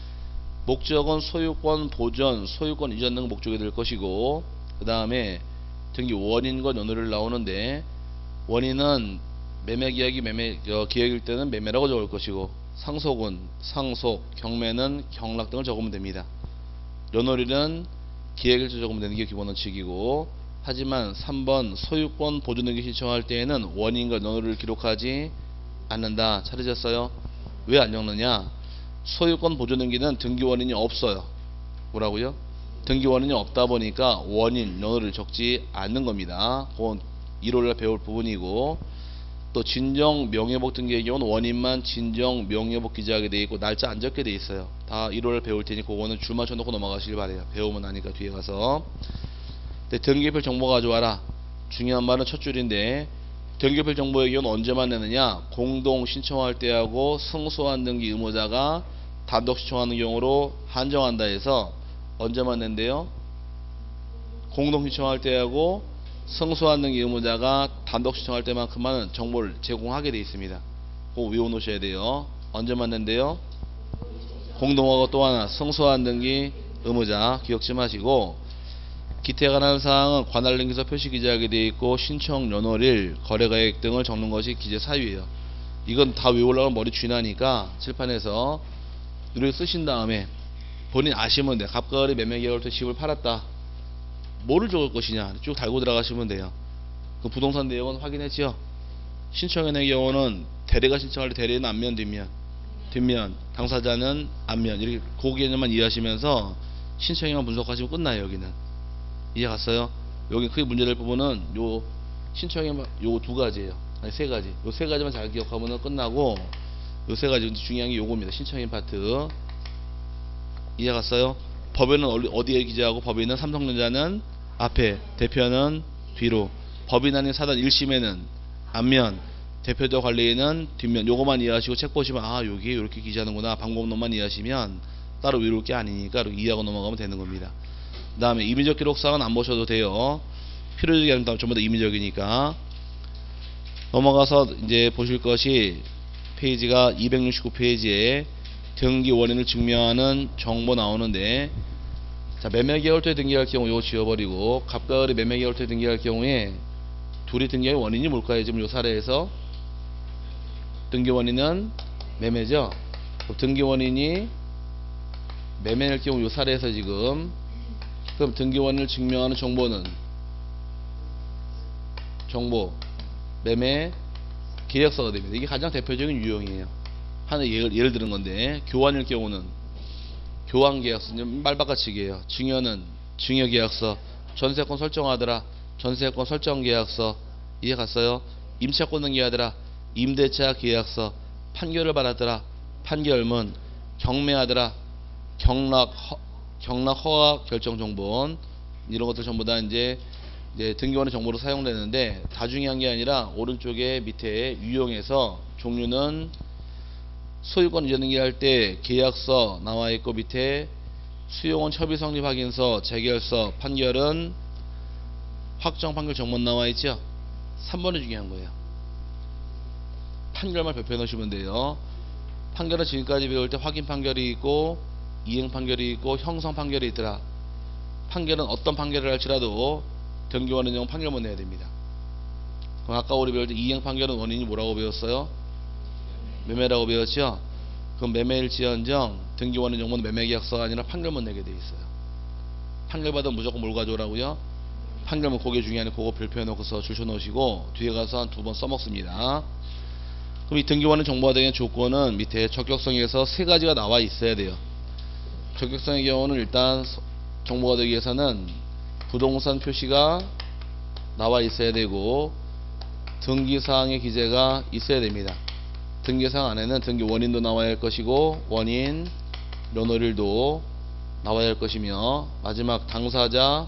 목적은 소유권 보전, 소유권 이전 등 목적이 될 것이고 그 다음에 등기 원인과 연호를 나오는데 원인은 매매계약이 매매 어, 계약일 때는 매매라고 적을 것이고 상속은 상속, 경매는 경락 등을 적으면 됩니다. 연호일은 기획일자 적으면 되는 게 기본 원칙이고 하지만 삼 번 소유권 보존 등기 신청할 때에는 원인과 연호를 기록하지 않는다. 찾으셨어요? 왜 안 적느냐? 소유권 보존 등기는 등기 원인이 없어요. 뭐라고요? 등기 원인이 없다 보니까 원인, 연호를 적지 않는 겁니다. 그건 일월날 배울 부분이고 또 진정 명예복 등기의 경우는 원인만 진정 명예복 기재하게 돼 있고 날짜 안 적게 돼 있어요. 다 일월날 배울 테니 그거는 줄 맞춰놓고 넘어가시길 바래요. 배우면 아니까 뒤에 가서. 근데 등기별 정보 가져와라. 중요한 말은 첫 줄인데 등기별 정보의 경우는 언제만 내느냐? 공동 신청할 때하고 승소한 등기 의무자가 단독 신청하는 경우로 한정한다 해서 언제만 낸대요? 공동 신청할 때하고 승소한 등기 의무자가 단독 신청할 때만큼만 정보를 제공하게 되어 있습니다. 그거 외워놓으셔야 돼요. 언제만 낸대요? 공동하고 또 하나 승소한 등기 의무자 기억 좀 하시고 기태에 관한 사항은 관할 등기서 표시 기재하게 되어 있고 신청 연월일, 거래가액 등을 적는 것이 기재 사유예요. 이건 다 외우려면 머리 쥐나니까 칠판에서 이렇게 쓰신 다음에 본인 아시면 돼. 갑과을이 매매계약을 때 집을 팔았다. 뭐를 적을 것이냐 쭉 달고 들어가시면 돼요. 그 부동산 내용은 확인했죠. 신청인의 경우는 대리가 신청할 때 대리는 앞면 뒷면 뒷면 당사자는 앞면 이렇게 그 개념만 이해하시면서 신청인만 분석하시면 끝나요. 여기는 이해 갔어요? 여기 크게 문제될 부분은 요 신청인 요 두 가지예요. 아니 세 가지. 요 세 가지만 잘 기억하면 끝나고 요 세 가지 중요한 게 요겁니다. 신청인 파트 이해 갔어요? 법인은 어디에 기재하고 법인은 삼성전자는 앞에, 대표는 뒤로. 법인 아닌 사단 일 심에는 앞면, 대표자 관리인은 뒷면. 요거만 이해하시고 책 보시면 아 여기 이렇게 기재하는구나 방법론만 이해하시면 따로 외울 게 아니니까 이해하고 넘어가면 되는 겁니다. 그 다음에 임의적 기록사항은 안 보셔도 돼요. 필요적이 아니면 전부 다 임의적이니까. 넘어가서 이제 보실 것이 페이지가 이백육십구 페이지에 등기 원인을 증명하는 정보 나오는데 자 매매계약일토에 등기할 경우 요거 지워버리고 갑과을이 매매계약일토에 등기할 경우에 둘이 등기할 원인이 뭘까요? 지금 요 사례에서 등기 원인은 매매죠. 등기 원인이 매매일 경우 이 사례에서 지금 그럼 등기 원인을 증명하는 정보는 정보 매매 계약서가 됩니다. 이게 가장 대표적인 유형이에요. 하나 예를, 예를 들은 건데 교환일 경우는 교환 계약서 말 바꿔치기예요. 증여는 증여 계약서, 전세권 설정하더라 전세권 설정 계약서 이해 갔어요? 임차권 등기하더라 임대차 계약서, 판결을 받았더라 판결문, 경매하더라 경락 허, 경락 허가 결정 정보원 이런 것들 전부 다 이제 이제 등기원의 정보로 사용되는데 다 중요한 게 아니라 오른쪽에 밑에 유형에서 종류는 소유권 이전 등기할 때 계약서 나와 있고 밑에 수용원 협의 성립 확인서, 재결서, 판결은 확정 판결 정문 나와 있죠. 삼 번이 중요한 거예요. 판결만 발표해 놓으시면 돼요. 판결은 지금까지 배울 때 확인 판결이 있고 이행 판결이 있고 형성 판결이 있더라. 판결은 어떤 판결을 할지라도 등기원은 용 판결문 내야 됩니다. 그럼 아까 우리 배울 때 이행 판결은 원인이 뭐라고 배웠어요? 매매라고 배웠죠? 그럼 매매일지언정 등기원은 용은 매매계약서가 아니라 판결문 내게 돼 있어요. 판결받으면 무조건 뭘 가져오라고요? 판결문 그게 중요하니 그거 별표해 놓고서 줄쳐 놓으시고 뒤에 가서 한 두 번 써먹습니다. 그럼 이 등기원은 정보가 되는 조건은 밑에 적격성에서 세 가지가 나와 있어야 돼요. 적격성의 경우는 일단 정보가 되기 위해서는 부동산 표시가 나와 있어야 되고 등기사항의 기재가 있어야 됩니다. 등기사항 안에는 등기 원인도 나와야 할 것이고 원인, 면허일도 나와야 할 것이며 마지막 당사자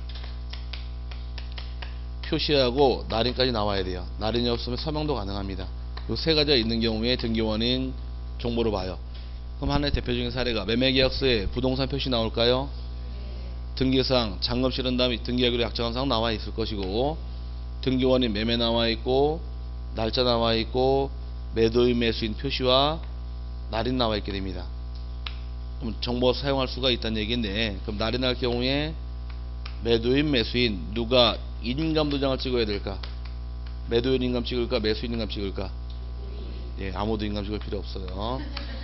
표시하고 날인까지 나와야 돼요. 날인이 없으면 서명도 가능합니다. 이 세 가지가 있는 경우에 등기원인 정보로 봐요. 그럼 하나의 대표적인 사례가 매매계약서에 부동산 표시 나올까요? 등기사항, 잔금 실은 다음에 등기하기로 약정한 사항 나와 있을 것이고 등기원인 매매 나와 있고 날짜 나와 있고 매도인 매수인 표시와 날인 나와 있게 됩니다. 그럼 정보 사용할 수가 있다는 얘기인데 그럼 날인 할 경우에 매도인 매수인 누가 인감 도장을 찍어야 될까? 매도인 인감 찍을까? 매수인 인감 찍을까? 예, 아무도 인감 찍을 필요 없어요.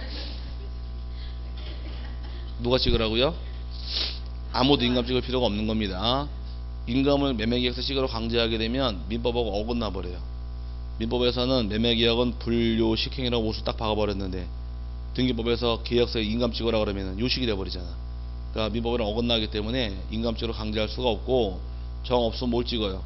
누가 찍으라고요? 아무도 인감 찍을 필요가 없는 겁니다. 인감을 매매계약서 찍으러 강제하게 되면 민법하고 어긋나 버려요. 민법에서는 매매계약은 불요식행위라고 옷을 딱 박아버렸는데 등기법에서 계약서에 인감 찍으라 그러면 요식이 돼버리잖아. 그러니까 민법이랑 어긋나기 때문에 인감 찍으러 강제할 수가 없고 정 없으면 뭘 찍어요?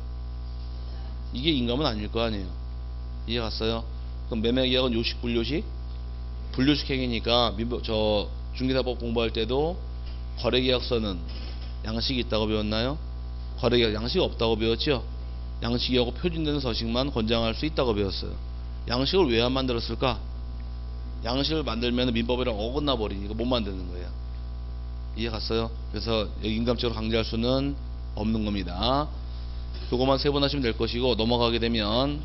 이게 인감은 아닐 거 아니에요. 이해 갔어요? 그럼 매매계약은 요식 불요식? 불요식 행위니까 민법 저 중개사법 공부할 때도 거래계약서는 양식이 있다고 배웠나요? 거래계약 양식이 없다고 배웠죠? 양식이하고 표준되는 서식만 권장할 수 있다고 배웠어요. 양식을 왜 안 만들었을까? 양식을 만들면 민법이랑 어긋나 버리니까 못 만드는 거예요. 이해 갔어요? 그래서 인감적으로 강제할 수는 없는 겁니다. 그거만 세 번 하시면 될 것이고 넘어가게 되면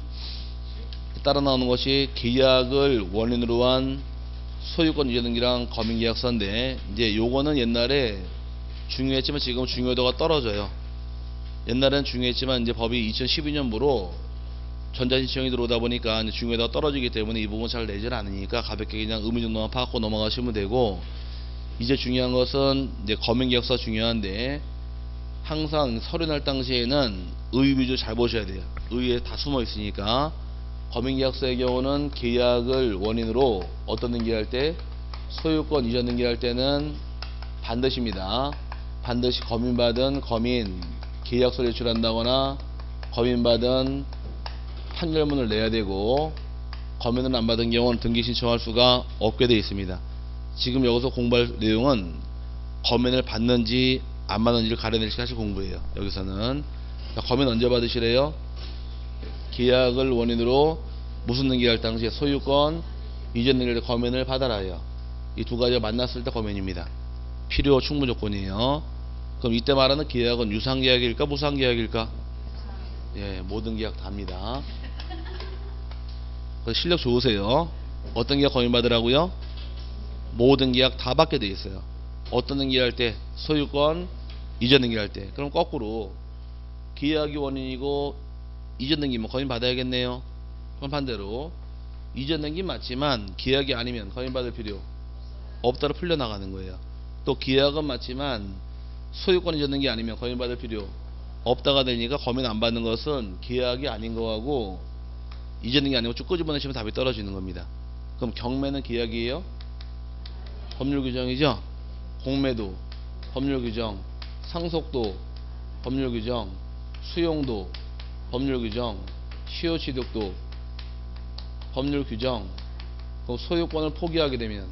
따라 나오는 것이 계약을 원인으로 한 소유권 이전 등기랑 검인계약서인데 이제 요거는 옛날에 중요했지만 지금 중요도가 떨어져요. 옛날엔 중요했지만 이제 법이 이천십이 년부로 전자신청이 들어오다 보니까 이제 중요도가 떨어지기 때문에 이 부분 잘 내질 않으니까 가볍게 그냥 의미 정도만 파악하고 넘어가시면 되고 이제 중요한 것은 이제 검인계약서 중요한데 항상 서류 날 당시에는 의 위주 잘 보셔야 돼요. 의에 다 숨어 있으니까 검인계약서의 경우는 계약을 원인으로 어떤 등기할 때 소유권 이전 등기할 때는 반드시입니다. 반드시 검인받은 검인 계약서를 제출한다거나 검인받은 판결문을 내야 되고 검인을 안 받은 경우는 등기 신청할 수가 없게 되어 있습니다. 지금 여기서 공부할 내용은 검인을 받는지 안 받는지를 가려낼 사실 공부예요. 여기서는 검인 언제 받으시래요? 계약을 원인으로 무슨 등기할 당시에 소유권 이전 등기할 때 검인을 받아라요. 이 두 가지가 만났을 때 검인입니다. 필요 충분 조건이에요. 그럼 이때 말하는 계약은 유상계약일까 무상계약일까? 예, 모든 계약 다입니다. 실력 좋으세요. 어떤 계약 검인받으라고요? 모든 계약 다 받게 돼 있어요. 어떤 등기할 때? 소유권 이전 등기할 때. 그럼 거꾸로 계약이 원인이고 이전 등기면 검인 받아야겠네요. 그럼 반대로 이전된 게 맞지만 계약이 아니면 검인받을 필요 없다로 풀려나가는 거예요. 또 계약은 맞지만 소유권 이전된 게 아니면 검인받을 필요 없다가 되니까 검인 안 받는 것은 계약이 아닌 거하고 이전된 게 아니고 쭉 끄집어내시면 답이 떨어지는 겁니다. 그럼 경매는 계약이에요? 법률 규정이죠? 공매도 법률 규정, 상속도 법률 규정, 수용도 법률 규정, 시효 취득도 법률 규정. 그럼 소유권을 포기하게 되면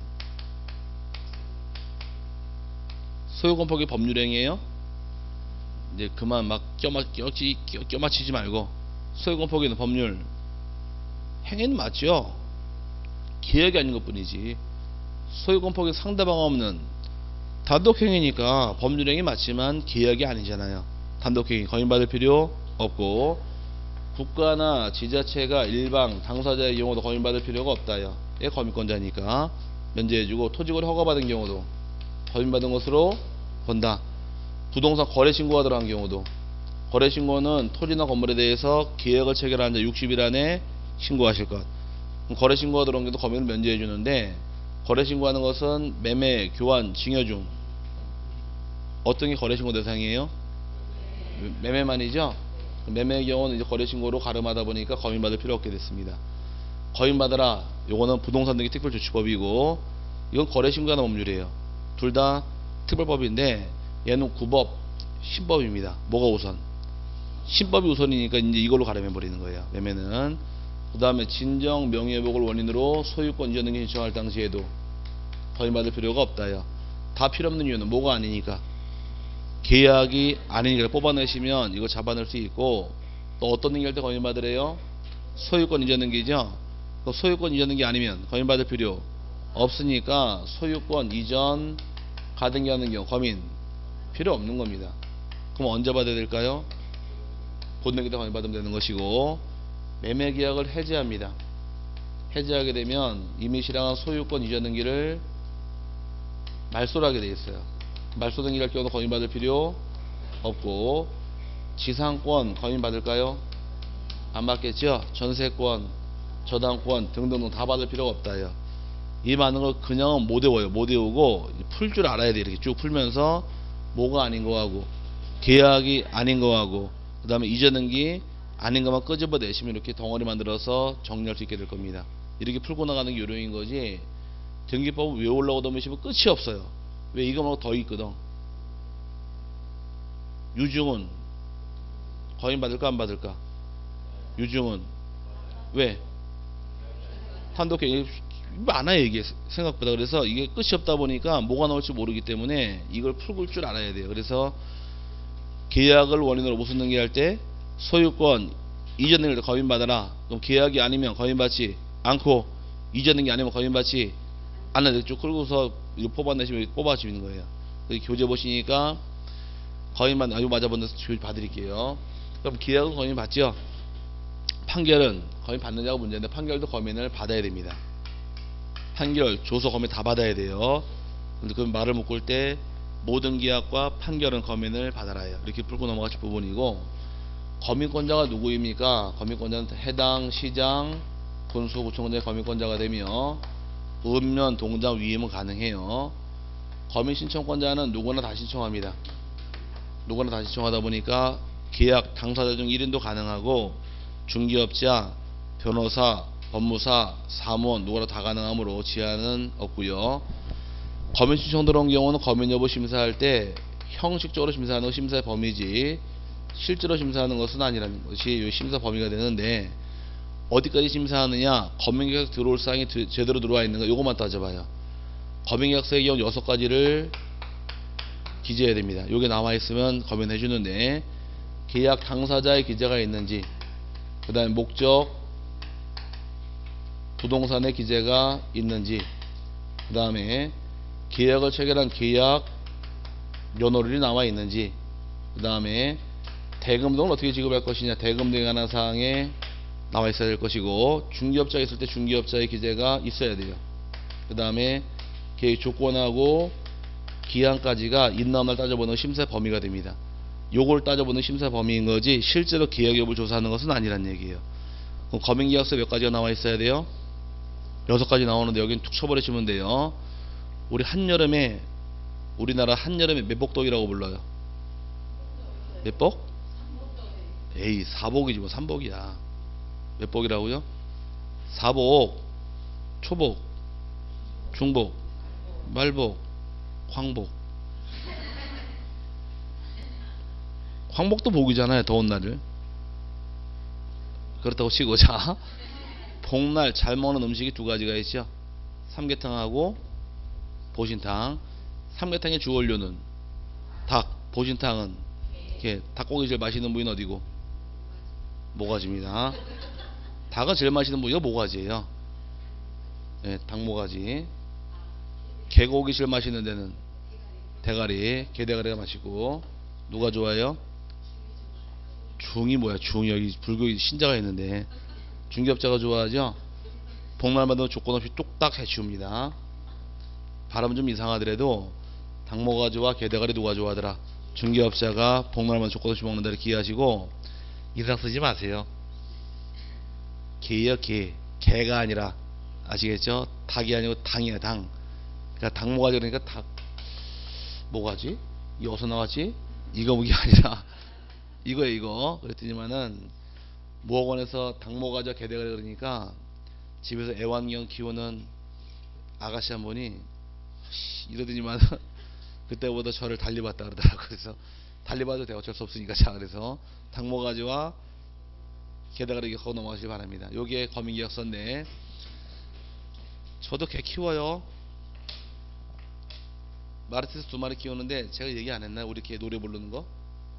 소유권 포기 법률행위예요? 이제 그만 막 껴맞, 껴치, 껴, 껴맞히지 말고 소유권 포기는 법률 행위는 맞죠? 계약이 아닌 것 뿐이지. 소유권 포기 상대방 없는 단독행위니까 법률행위 맞지만 계약이 아니잖아요. 단독행위 검인받을 필요 없고 국가나 지자체가 일방 당사자의 경우도 검인받을 필요가 없다요. 얘 검인권자니까 면제해주고 토지거래 허가받은 경우도 검인받은 것으로 본다. 부동산 거래신고가 들어간 경우도 거래신고는 토지나 건물에 대해서 계약을 체결한 자 육십 일 안에 신고하실 것. 거래신고가 들어온 경우도 검인을 면제해주는데 거래신고하는 것은 매매, 교환, 증여 중 어떤 게 거래신고 대상이에요? 매매만이죠? 매매의 경우는 이제 거래신고로 가름하다 보니까 검인받을 필요 없게 됐습니다. 검인받으라. 요거는 부동산 등기 특별조치법이고 이건 거래신고하는 법률이에요. 둘 다 특별법인데 얘는 구법, 신법입니다. 뭐가 우선? 신법이 우선이니까 이제 이걸로 가름해버리는 거예요. 매매는. 그 다음에 진정 명예회복을 원인으로 소유권 이전 등기 신청할 당시에도 검인받을 필요가 없다요. 다 필요 없는 이유는 뭐가 아니니까. 계약이 아니니까 뽑아내시면 이거 잡아낼 수 있고 또 어떤 등기할 때 검인받으래요? 소유권 이전 등기죠. 소유권 이전 등기 아니면 검인받을 필요 없으니까 소유권 이전 가등기하는 경우 검인 필요 없는 겁니다. 그럼 언제 받아야 될까요? 본등기 때 검인받으면 되는 것이고 매매 계약을 해지합니다. 해지하게 되면 이미 실행한 소유권 이전 등기를 말소를 하게 되어 있어요. 말소 등기를 할 경우도 검인받을 필요 없고 지상권 검인받을까요? 안 받겠죠? 전세권, 저당권 등등등 다 받을 필요가 없다요. 이 많은 걸 그냥은 못 외워요. 못 외우고 풀 줄 알아야 돼. 이렇게 쭉 풀면서 뭐가 아닌 거하고 계약이 아닌 거하고 그 다음에 이전 등기 아닌 것만 끄집어 내시면 이렇게 덩어리 만들어서 정리할 수 있게 될 겁니다. 이렇게 풀고 나가는 게 요령인 거지 등기법을 외우려고 넘으시면 끝이 없어요. 왜? 이거 말고 더 있거든. 유증은 검인받을까 안 받을까? 유증은 왜? 단독행위 많아요 이게 생각보다. 그래서 이게 끝이 없다 보니까 뭐가 나올지 모르기 때문에 이걸 풀고 줄 알아야 돼요. 그래서 계약을 원인으로 무슨 등기할 때 소유권 이전 등기를 검인받아라. 그럼 계약이 아니면 검인받지 않고 이전 등기 아니면 검인받지 않는데 쭉 끌고서 이거 뽑아내시면 뽑아지는 거예요. 교재 보시니까 검인받 아 이거 맞아본다 교재 봐드릴게요. 그럼 계약은 검인받죠. 판결은 검인받느냐가 문제인데 판결도 검인을 받아야 됩니다. 판결, 조서, 검인 다 받아야 돼요. 근데 그 말을 묶을 때 모든 계약과 판결은 검인을 받아라요. 이렇게 풀고 넘어가실 부분이고 검인권자가 누구입니까? 검인권자는 해당 시장, 군수, 구청장의 검인권자가 되며 읍면, 동장, 위임은 가능해요. 검인신청권자는 누구나 다 신청합니다. 누구나 다 신청하다 보니까 계약 당사자 중 일 인도 가능하고 중개업자, 변호사, 법무사, 사무원 누구나 다 가능하므로 제한은 없고요. 검인신청 들어온 경우는 검인 여부 심사할 때 형식적으로 심사하는 것이 심사의 범위지 실제로 심사하는 것은 아니라는 것이 심사 범위가 되는데 어디까지 심사하느냐? 검인계약서 들어올 사항이 제대로 들어와 있는가? 요것만 따져봐요. 검인계약서의 경우 여섯 가지를 기재해야 됩니다. 요게 나와 있으면 검인해 주는데 계약 당사자의 기재가 있는지, 그 다음에 목적, 부동산의 기재가 있는지, 그 다음에 계약을 체결한 계약 면허율이 나와 있는지, 그 다음에 대금 등을 어떻게 지급할 것이냐, 대금 등에 관한 사항에 나와 있어야 될 것이고, 중개업자가 있을 때 중개업자의 기재가 있어야 돼요. 그 다음에 계획 조건하고 기한까지가 있나 없나 따져보는 심사 범위가 됩니다. 요걸 따져보는 심사 범위인 거지 실제로 계약 여부를 조사하는 것은 아니란 얘기예요. 그럼 검인계약서 몇 가지가 나와 있어야 돼요? 여섯 가지 나오는데 여기는 툭 쳐버리시면 돼요. 우리 한여름에 우리나라 한여름에 몇 복덕이라고 불러요? 몇 복? 에이 사복이지 뭐 삼복이야. 몇 복이라고요? 사복, 초복, 중복, 말복, 광복. 광복도 복이잖아요. 더운 날을. 그렇다고 치고 자 복날 잘 먹는 음식이 두 가지가 있죠. 삼계탕하고 보신탕. 삼계탕의 주원료는 닭, 보신탕은 이렇게 닭고기 제일 맛있는 부위는 어디고? 모가지입니다. 닭은 제일 맛있는 부위가 모가지예요. 네, 닭모가지. 개고기 제일 맛있는 데는 대가리, 개대가리가 맛있고. 누가 좋아요? 중이 뭐야? 중이 여기 불교 신자가 있는데 중개업자가 좋아하죠. 복날마다 조건 없이 뚝딱 해치웁니다. 발음은 좀 이상하더라도 닭모가지와 게대가리 누가 좋아하더라? 중개업자가 복날마다 조건 없이 먹는 데를 기하시고 이상 쓰지 마세요. 개요 개. 개가 아니라 아시겠죠? 닭이 아니고 당이야 당. 그러니까 닭모가지 그러니까 닭 뭐가지? 이게 어디서 나왔지? 이거 무기 아니라 이거에 이거 그랬더니만은 무학원에서 닭모가지와 게대가리 그러니까 집에서 애완견 키우는 아가씨 한 분이 이러더니만 그때보다 저를 달리봤다 그러더라고요. 그래서 달리봐도 돼 어쩔 수 없으니까. 자 그래서 닭모가지와 게대가리 하고 넘어가시기 바랍니다. 요게 거민계약서인데 저도 개 키워요. 마르티스 두 마리 키우는데 제가 얘기 안 했나요? 우리 개 노래 부르는 거?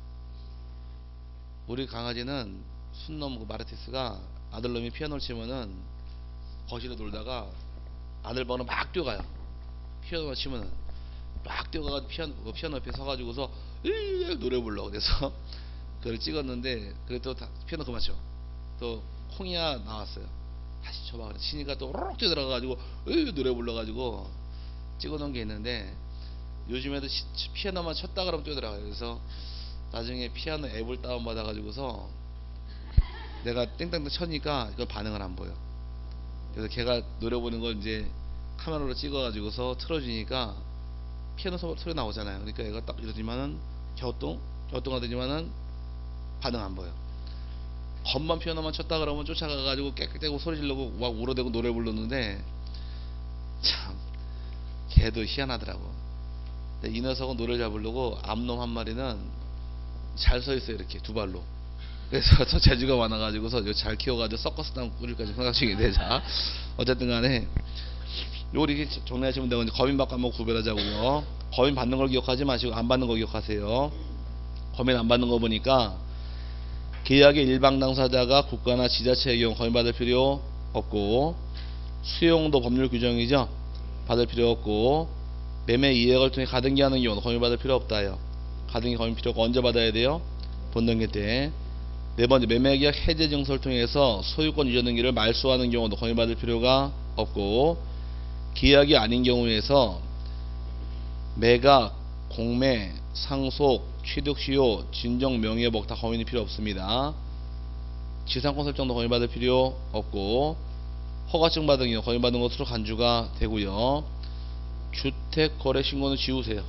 우리 강아지는 순놈 그 마르티스가 아들놈이 피아노를 치면은 거실에 놀다가 아들 번호 막 뛰어가요. 피아노 치면은 막 뛰어가서 피아노, 피아노 옆에 서가지고서 노래 불러. 그래서 그걸 찍었는데 그래도 피아노 그만 쳐. 또 콩이야 나왔어요. 다시 쳐봐. 그래 치니까 또 오르륵 뛰어들어가가지고 노래 불러가지고 찍어놓은 게 있는데 요즘에도 시, 피아노만 쳤다 그러면 뛰어들어가요. 그래서 나중에 피아노 앱을 다운받아 가지고서 내가 땡땡땡 쳐니까 이걸 반응을 안 보여. 그래서 걔가 노래 부르는 걸 이제 카메라로 찍어 가지고서 틀어주니까 피아노 소, 소리 나오잖아요. 그러니까 얘가 딱 이러지만은 갸우뚱 갸우뚱 하더니만은 반응 안 보여. 겉만 피아노만 쳤다 그러면 쫓아가 가지고 깨끗대고 소리 지르고 막 울어대고 노래 부르는데 참 걔도 희한하더라고. 이 녀석은 노래를 잘 부르고 암놈 한 마리는 잘 서 있어요. 이렇게 두 발로. 그래서 더 재주가 많아가지고서 잘 키워가지고 서커스 단 꾸릴까지 생각 중인데 자 어쨌든 간에 요거 이렇게 정리하시면 되고 거민 받고 한번 구별하자고요. 거민 받는 걸 기억하지 마시고 안 받는 거 기억하세요. 거민 안 받는 거 보니까 계약의 일방 당사자가 국가나 지자체의 경우 거민 받을 필요 없고 수용도 법률 규정이죠. 받을 필요 없고 매매 이익을 통해 가등기하는 경우는 거민 받을 필요 없다요. 가등기 거민 필요 없고 언제 받아야 돼요? 본등기 때. 네 번째 매매계약 해제 증서를 통해서 소유권 이전 등기를 말소하는 경우도 거민 받을 필요가 없고 계약이 아닌 경우에서 매각, 공매, 상속, 취득, 시효, 진정, 명예회복 다 거민이 필요 없습니다. 지상권 설정도 거민 받을 필요 없고 허가증 받은 경우 거민 받은 것으로 간주가 되고요. 주택거래신고는 지우세요.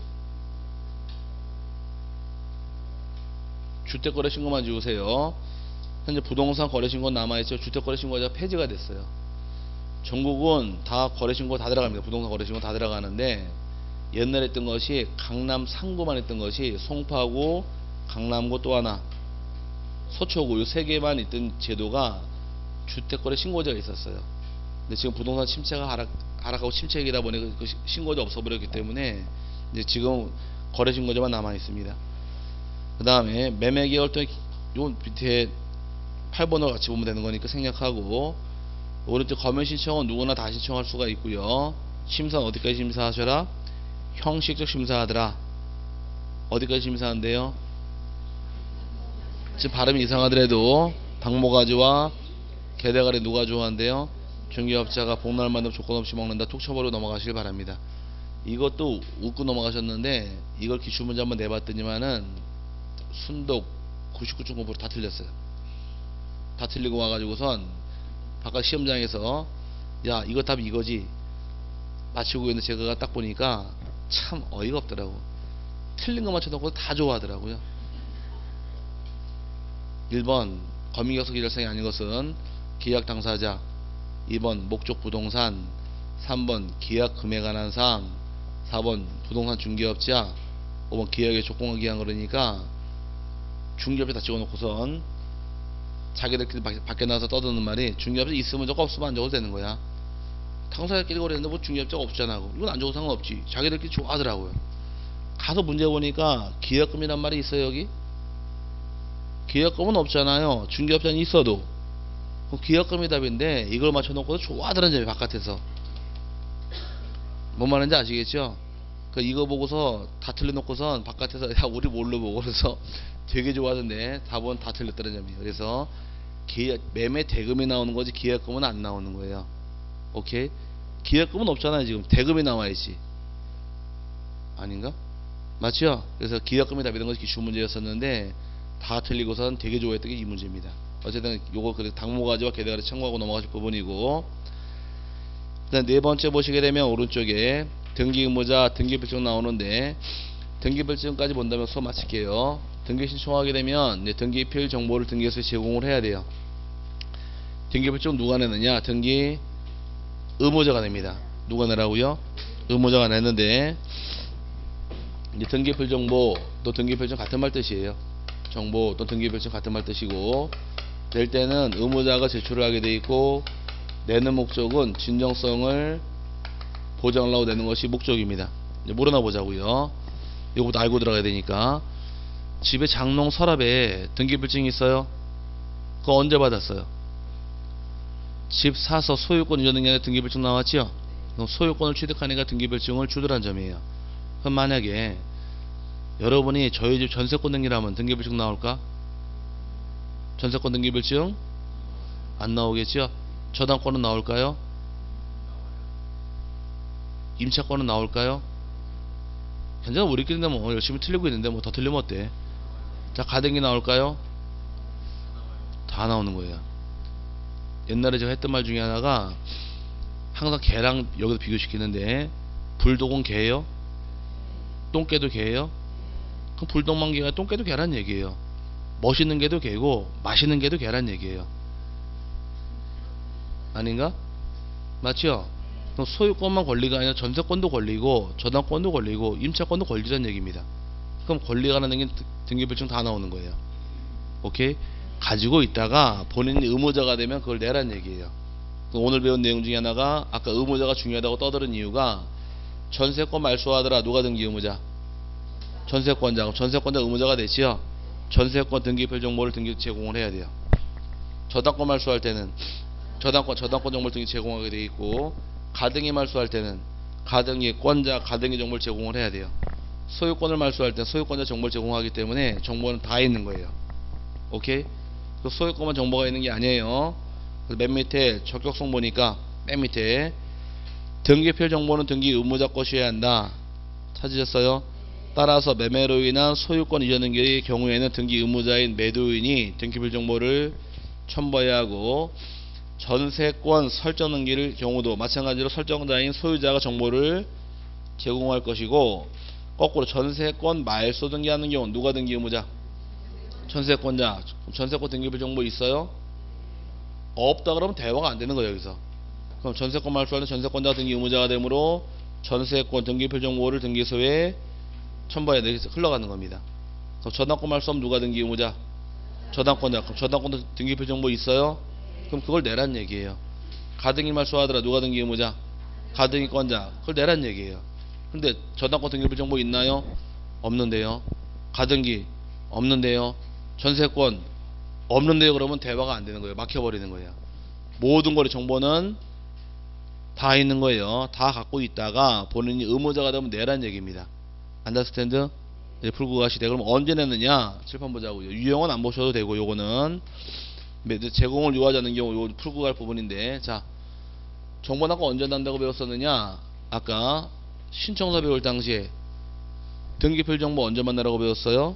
주택거래신고만 지우세요. 현재 부동산 거래신고는 남아있죠. 주택거래신고가 폐지가 됐어요. 전국은 다 거래신고 다 들어갑니다. 부동산 거래신고 다 들어가는데 옛날에 했던 것이 강남 상구만 했던 것이 송파구, 강남구 또 하나 서초구 이 세 개만 있던 제도가 주택거래 신고제가 있었어요. 근데 지금 부동산 침체가 하락, 하락하고 침체기다 보니 그 신고제 없어버렸기 때문에 이제 지금 거래신고제만 남아 있습니다. 그 다음에 매매계약을 통해 요 밑에 팔 번을 같이 보면 되는 거니까 생략하고 오른쪽 검열 신청은 누구나 다 신청할 수가 있고요. 심사는 어디까지 심사하셔라? 형식적 심사하더라. 어디까지 심사한대요? 지금 발음이 이상하더라도 닭모가지와 게대가리 누가 좋아한대요? 중개업자가 복날만큼 조건 없이 먹는다. 툭 쳐버리고 넘어가시길 바랍니다. 이것도 웃고 넘어가셨는데 이걸 기출문제 한번 내봤더니만은 순독 구십구 점 구 퍼센트 다 틀렸어요. 다 틀리고 와가지고선 바깥 시험장에서 야 이거 답 이거지 맞히고 있는 제가 딱 보니까 참 어이가 없더라고. 틀린 거 맞춰놓고 다 좋아하더라고요. 일 번 거민격서 기절성이 아닌 것은 계약 당사자, 이 번 목적 부동산, 삼 번 계약 금액 관한 사항, 사 번 부동산 중개업자, 오 번 계약의 조건과 기한. 그러니까 중개업자 다 찍어놓고선 자기들끼리 밖에 나가서 떠드는 말이 중개업자 있으면 적고 없으면 안 적어도 되는 거야. 당사자끼리 거래했는데 뭐 중개업자가 없잖아. 이건 안 적어도 상관없지. 자기들끼리 좋아하더라고요. 가서 문제 보니까 계약금이란 말이 있어요. 여기 계약금은 없잖아요. 중개업자는 있어도 계약금이 답인데 이걸 맞춰놓고 좋아하더라는 점이 바깥에서. 뭔 말인지 아시겠죠? 그 이거 보고서 다 틀려놓고선 바깥에서 야 우리 뭘로 보고 그래서 되게 좋아하던데 답은 다 틀렸다는 점이에요. 그래서 계약, 매매 대금이 나오는 거지 계약금은 안 나오는 거예요. 오케이? 계약금은 없잖아요. 지금 대금이 나와야지. 아닌가? 맞죠? 그래서 계약금이 답이라는 것이 기출 문제였었는데 다 틀리고선 되게 좋아했던 게 이 문제입니다. 어쨌든 요거 그 당모가지와 계대가를 참고하고 넘어가실 부분이고, 그다음 네 번째 보시게 되면 오른쪽에 등기의무자 등기필증 나오는데 등기필증까지 본다면 수업 마칠게요. 등기 신청하게 되면 이제 등기필 정보를 등기소에 제공을 해야 돼요. 등기필증 누가 내느냐? 등기 의무자가 냅니다. 누가 내라고요? 의무자가 냈는데 이제 등기필 정보 또 등기필증 같은 말 뜻이에요. 정보 또 등기필증 같은 말 뜻이고, 낼 때는 의무자가 제출을 하게 돼 있고 내는 목적은 진정성을 보장하려고 내는 것이 목적입니다. 이제 물어나 보자고요. 이거부터 알고 들어가야 되니까. 집에 장롱 서랍에 등기필증이 있어요? 그거 언제 받았어요? 집 사서 소유권 이전등기 안에 등기필증 나왔죠? 그럼 소유권을 취득하니까 등기필증을 주더란 점이에요. 그럼 만약에 여러분이 저희 집 전세권 등기라면 등기필증 나올까? 전세권 등기필증 안 나오겠죠? 저당권은 나올까요? 임차권은 나올까요? 현재 우리끼리는 뭐 열심히 틀리고 있는데 뭐 더 틀리면 어때? 자, 가등기 나올까요? 다 나오는 거예요. 옛날에 제가 했던 말 중에 하나가 항상 개랑 여기서 비교시키는데, 불독은 개예요? 똥개도 개예요? 그럼 불독만 개가 똥개도 개란 얘기예요. 멋있는 개도 개고 맛있는 개도 개란 얘기예요. 아닌가? 맞죠? 그럼 소유권만 권리가 아니라 전세권도 권리고 저당권도 권리고 임차권도 권리라는 얘기입니다. 그럼 권리가 하는 게 등기필증 다 나오는 거예요. 오케이? 가지고 있다가 본인이 의무자가 되면 그걸 내란 얘기예요. 오늘 배운 내용 중에 하나가 아까 의무자가 중요하다고 떠드는 이유가, 전세권 말소하더라 누가 등기 의무자? 전세권자. 그럼 전세권자 의무자가 되지요. 전세권 등기필 정보를 등기 제공을 해야 돼요. 저당권 말소할 때는 저당권 저당권 정보를 등기 제공하게 돼 있고, 가등기 말소할 때는 가등기 권자 가등기 정보를 제공을 해야 돼요. 소유권을 말소할 때 소유권자 정보를 제공하기 때문에 정보는 다 있는 거예요. 오케이? 그 소유권만 정보가 있는 게 아니에요. 맨 밑에 적격성 보니까 맨 밑에 등기필 정보는 등기 의무자 것이어야 한다. 찾으셨어요? 따라서 매매로 인한 소유권 이전 등기의 경우에는 등기 의무자인 매도인이 등기필 정보를 첨부해야 하고, 전세권 설정 등기를 경우도 마찬가지로 설정자인 소유자가 정보를 제공할 것이고, 거꾸로 전세권 말소 등기하는 경우 누가 등기 의무자? 전세권자. 전세권 등기필 정보 있어요? 없다 그러면 대화가 안 되는 거예요. 여기서. 그럼 전세권 말소하는 전세권자가 등기 의무자가 되므로 전세권 등기필 정보를 등기소에 첨부해야 돼. 흘러가는 겁니다. 그럼 저당권 말소하면 누가 등기 의무자? 저당권자. 그럼 저당권 등기필 정보 있어요? 그럼 그걸 내란 얘기예요. 가등기 말소하더라 누가 등기 의무자? 가등기권자. 그걸 내란 얘기예요. 근데 저당권 등기필 정보 있나요? 없는데요. 가등기 없는데요. 전세권 없는데요. 그러면 대화가 안 되는 거예요. 막혀버리는 거예요. 모든 거래 정보는 다 있는 거예요. 다 갖고 있다가 본인이 의무자가 되면 내란 얘기입니다. 안더스탠드? 이제 풀고 가시되, 그럼 언제 냈느냐? 칠판 보자고요. 유형은 안 보셔도 되고, 요거는 제공을 요하자는 경우 요 풀고 갈 부분인데, 자, 정보납부 언제 난다고 배웠었느냐? 아까 신청서 배울 당시에 등기필 정보 언제 만나라고 배웠어요?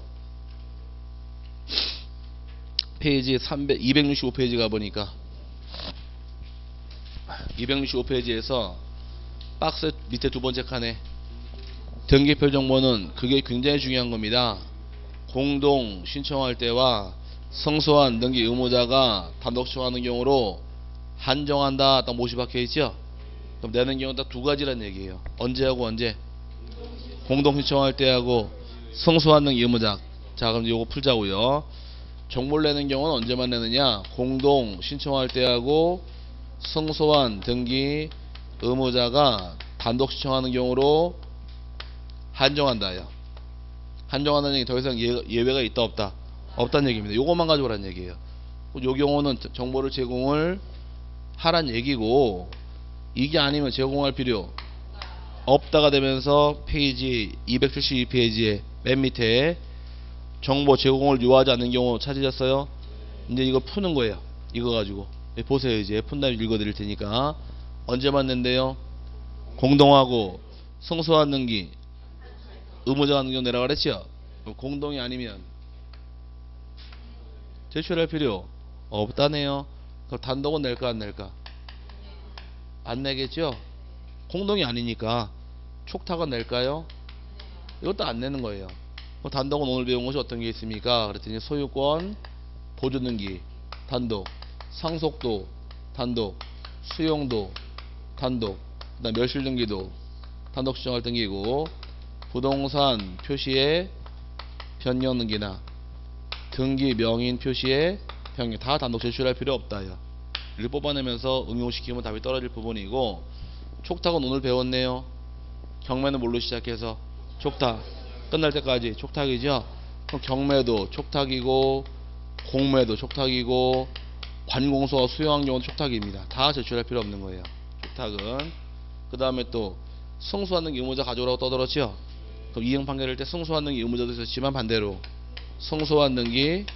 페이지 삼백, 이백육십오 페이지 가보니까 이백육십오 페이지에서 박스 밑에 두 번째 칸에 등기표 정보는 그게 굉장히 중요한 겁니다. 공동 신청할 때와 성소한 등기 의무자가 단독 신청하는 경우로 한정한다 딱 못이 박혀 있죠. 그럼 내는 경우는 딱 두 가지란 얘기예요. 언제하고 언제? 공동 신청할 때하고 성소한 등기 의무자. 자, 그럼 요거 풀자고요. 정보를 내는 경우는 언제만 내느냐? 공동 신청할 때하고 성소한 등기 의무자가 단독 신청하는 경우로 한정한다요. 한정한다는 얘기 더 이상 예, 예외가 있다 없다? 없다는 얘기입니다. 요것만 가지고 라는 얘기예요. 요 경우는 정보를 제공을 하란 얘기고, 이게 아니면 제공할 필요 없다가 되면서 페이지 이백칠십이 페이지에 맨 밑에 정보 제공을 요하지 않는 경우 찾으셨어요? 이제 이거 푸는 거예요. 이거 가지고 보세요. 이제 푼 다음에 읽어 드릴 테니까. 언제만 낸대요? 공동하고 성소한 등기 의무자가 하는 경우 내라 그랬죠? 공동이 아니면 제출할 필요 없다네요. 그럼 단독은 낼까 안 낼까? 안 내겠죠? 공동이 아니니까. 촉탁은 낼까요? 이것도 안 내는 거예요. 단독은 오늘 배운 것이 어떤 게 있습니까? 그랬더니 소유권 보존등기 단독, 상속도 단독, 수용도 단독, 그다음 멸실등기도 단독 신청할 등기고, 부동산 표시의 변경등기나 등기 명인 표시의 변경 다 단독 제출할 필요 없다요. 이를 뽑아내면서 응용시키면 답이 떨어질 부분이고, 촉탁은 오늘 배웠네요. 경매는 뭘로 시작해서 촉탁 끝날 때까지 촉탁이죠. 그럼 경매도 촉탁이고 공매도 촉탁이고 관공서가 수용한 경우도 촉탁입니다. 다 제출할 필요 없는 거예요. 촉탁은. 그 다음에 또 승소하는 의무자 가져오라고 떠들었죠. 그럼 이행 판결할 때 승소하는 의무자도 있었지만 반대로 승소한 등기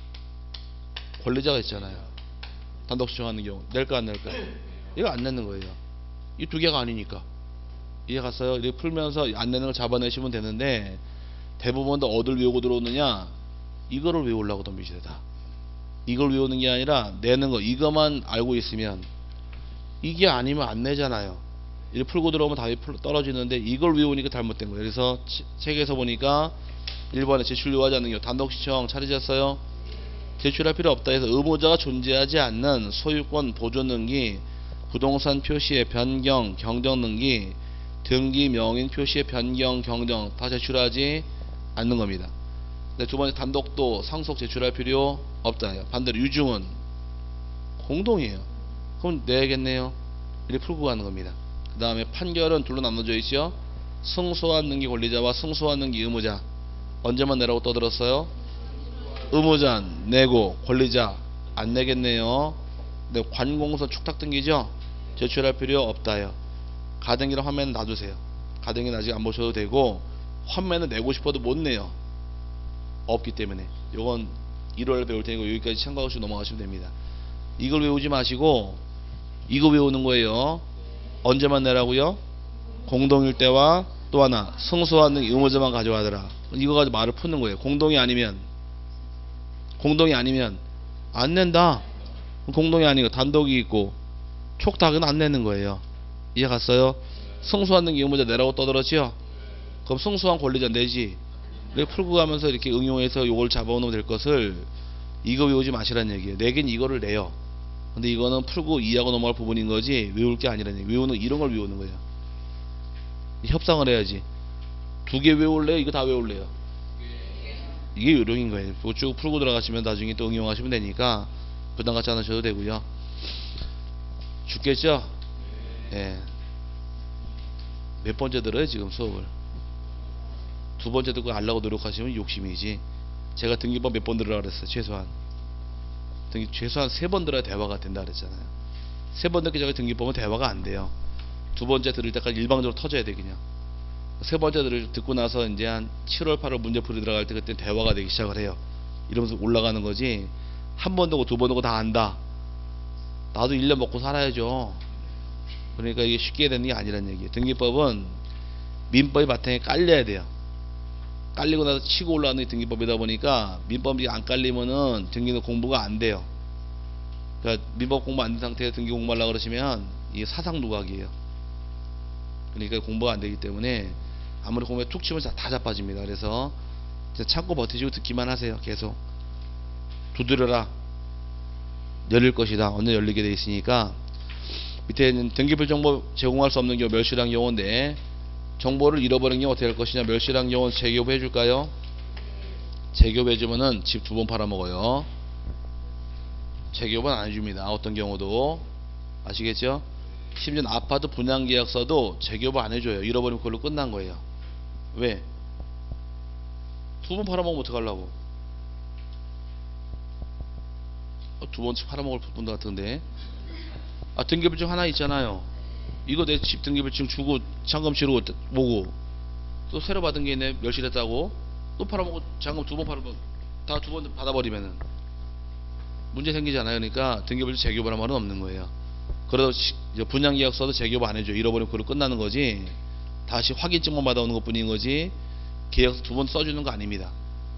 권리자가 있잖아요. 단독 신청하는 경우 낼까 안 낼까? 이거 안 내는 거예요. 이 두 개가 아니니까. 이해 갔어요? 이렇게 풀면서 안 내는 걸 잡아내시면 되는데, 대부분 다 어딜 외우고 들어오느냐? 이거를 외우려고 덤비시다. 다. 이걸 외우는 게 아니라 내는 거, 이것만 알고 있으면, 이게 아니면 안 내잖아요. 이렇게 풀고 들어오면 답이 떨어지는데 이걸 외우니까 잘못된 거예요. 그래서 책에서 보니까 일 번에 제출 요하지 않는 경우 단독 신청 찾으셨어요? 제출할 필요 없다 해서 의무자가 존재하지 않는 소유권 보존 등기, 부동산 표시의 변경, 경정 등기, 등기 명인 표시의 변경, 경정 다 제출하지 않는 겁니다. 근데 두 번째 단독도 상속 제출할 필요 없다. 반대로 유증은 공동이에요. 그럼 내야겠네요. 이렇게 풀고 가는 겁니다. 그 다음에 판결은 둘로 나눠져 있죠. 승소한 등기 권리자와 승소한 등기 의무자. 언제만 내라고 떠들었어요? 의무자 내고 권리자 안 내겠네요. 근데 관공서 축탁 등기죠. 제출할 필요 없다요. 가등기랑 환매는 놔두세요. 가등기는 아직 안 보셔도 되고, 환매는 내고 싶어도 못 내요. 없기 때문에. 요건 일월에 배울 테니까 여기까지 참고하시고 넘어가시면 됩니다. 이걸 외우지 마시고 이거 외우는 거예요. 언제만 내라고요? 공동일 때와 또 하나 승소한 등기 의무자만 가져와더라. 이거 가지고 말을 푸는 거예요. 공동이 아니면 공동이 아니면 안 낸다. 공동이 아니고 단독이 있고 촉탁은 안 내는 거예요. 이해 갔어요? 승소한 등기 의무자 내라고 떠들었지요? 그럼 승소한 권리자 내지. 이렇게 풀고 가면서 이렇게 응용해서 요걸 잡아오면 될 것을 이거 외우지 마시라는 얘기예요. 내긴 이거를 내요. 근데 이거는 풀고 이해하고 넘어갈 부분인 거지 외울 게 아니라는 얘기예요. 외우는 이런 걸 외우는 거예요. 협상을 해야지. 두 개 외울래요? 이거 다 외울래요? 이게 요령인 거예요. 쭉 풀고 들어가시면 나중에 또 응용하시면 되니까 부담 갖지 않으셔도 되고요. 죽겠죠? 예. 몇 번째 들어요 지금 수업을? 두 번째 듣고 알라고 노력하시면 욕심이지. 제가 등기법 몇 번 들으라 그랬어요. 최소한 등기 최소한 세 번 들어야 대화가 된다 그랬잖아요. 세 번 듣기 전에 등기법은 대화가 안 돼요. 두 번째 들을 때까지 일방적으로 터져야 돼. 그냥 세 번째 들을 듣고 나서 이제 한 칠월 팔월 문제풀이 들어갈 때 그때 대화가 되기 시작을 해요. 이러면서 올라가는 거지. 한 번 듣고 두 번 듣고 다 안다. 나도 일 년 먹고 살아야죠. 그러니까 이게 쉽게 되는 게 아니란 얘기예요. 등기법은 민법이 바탕에 깔려야 돼요. 깔리고 나서 치고 올라가는 게 등기법이다 보니까 민법이 안 깔리면은 등기는 공부가 안 돼요. 그러니까 민법 공부 안 된 상태에서 등기 공부하려고 그러시면 이게 사상 누각이에요. 그러니까 공부가 안 되기 때문에 아무리 공부에 툭 치면 다 자빠집니다. 그래서 참고 버티시고 듣기만 하세요. 계속 두드려라. 열릴 것이다. 언제 열리게 돼 있으니까. 밑에는 등기부 정보 제공할 수 없는 경우 멸실한 경우인데, 정보를 잃어버린 경우 어떻게 할 것이냐. 멸실한 경우 재교부 해줄까요? 재교부 해주면은 집 두 번 팔아먹어요. 재교부는 안 해줍니다. 어떤 경우도. 아시겠죠? 심지어 아파트 분양계약서도 재교부 안 해줘요. 잃어버리면 그걸로 끝난 거예요. 왜? 두 번 팔아먹으면 어떡하려고? 어, 두 번씩 팔아먹을 분도 같은데. 아, 등기부증 하나 있잖아요. 이거 내 집 등기부증 주고 잔금 치르고 뭐고 또 새로 받은 게 있네. 멸실했다고 또 팔아먹고 잔금 두 번 팔아먹고 다 두 번 받아버리면은 문제 생기잖아요. 그러니까 등기부증 재교부란 말은 없는 거예요. 그래도 분양계약서도 재교부 안 해줘. 잃어버리면 그걸로 끝나는 거지. 다시 확인증만 받아오는 것 뿐인 거지 계약서 두 번 써주는 거 아닙니다.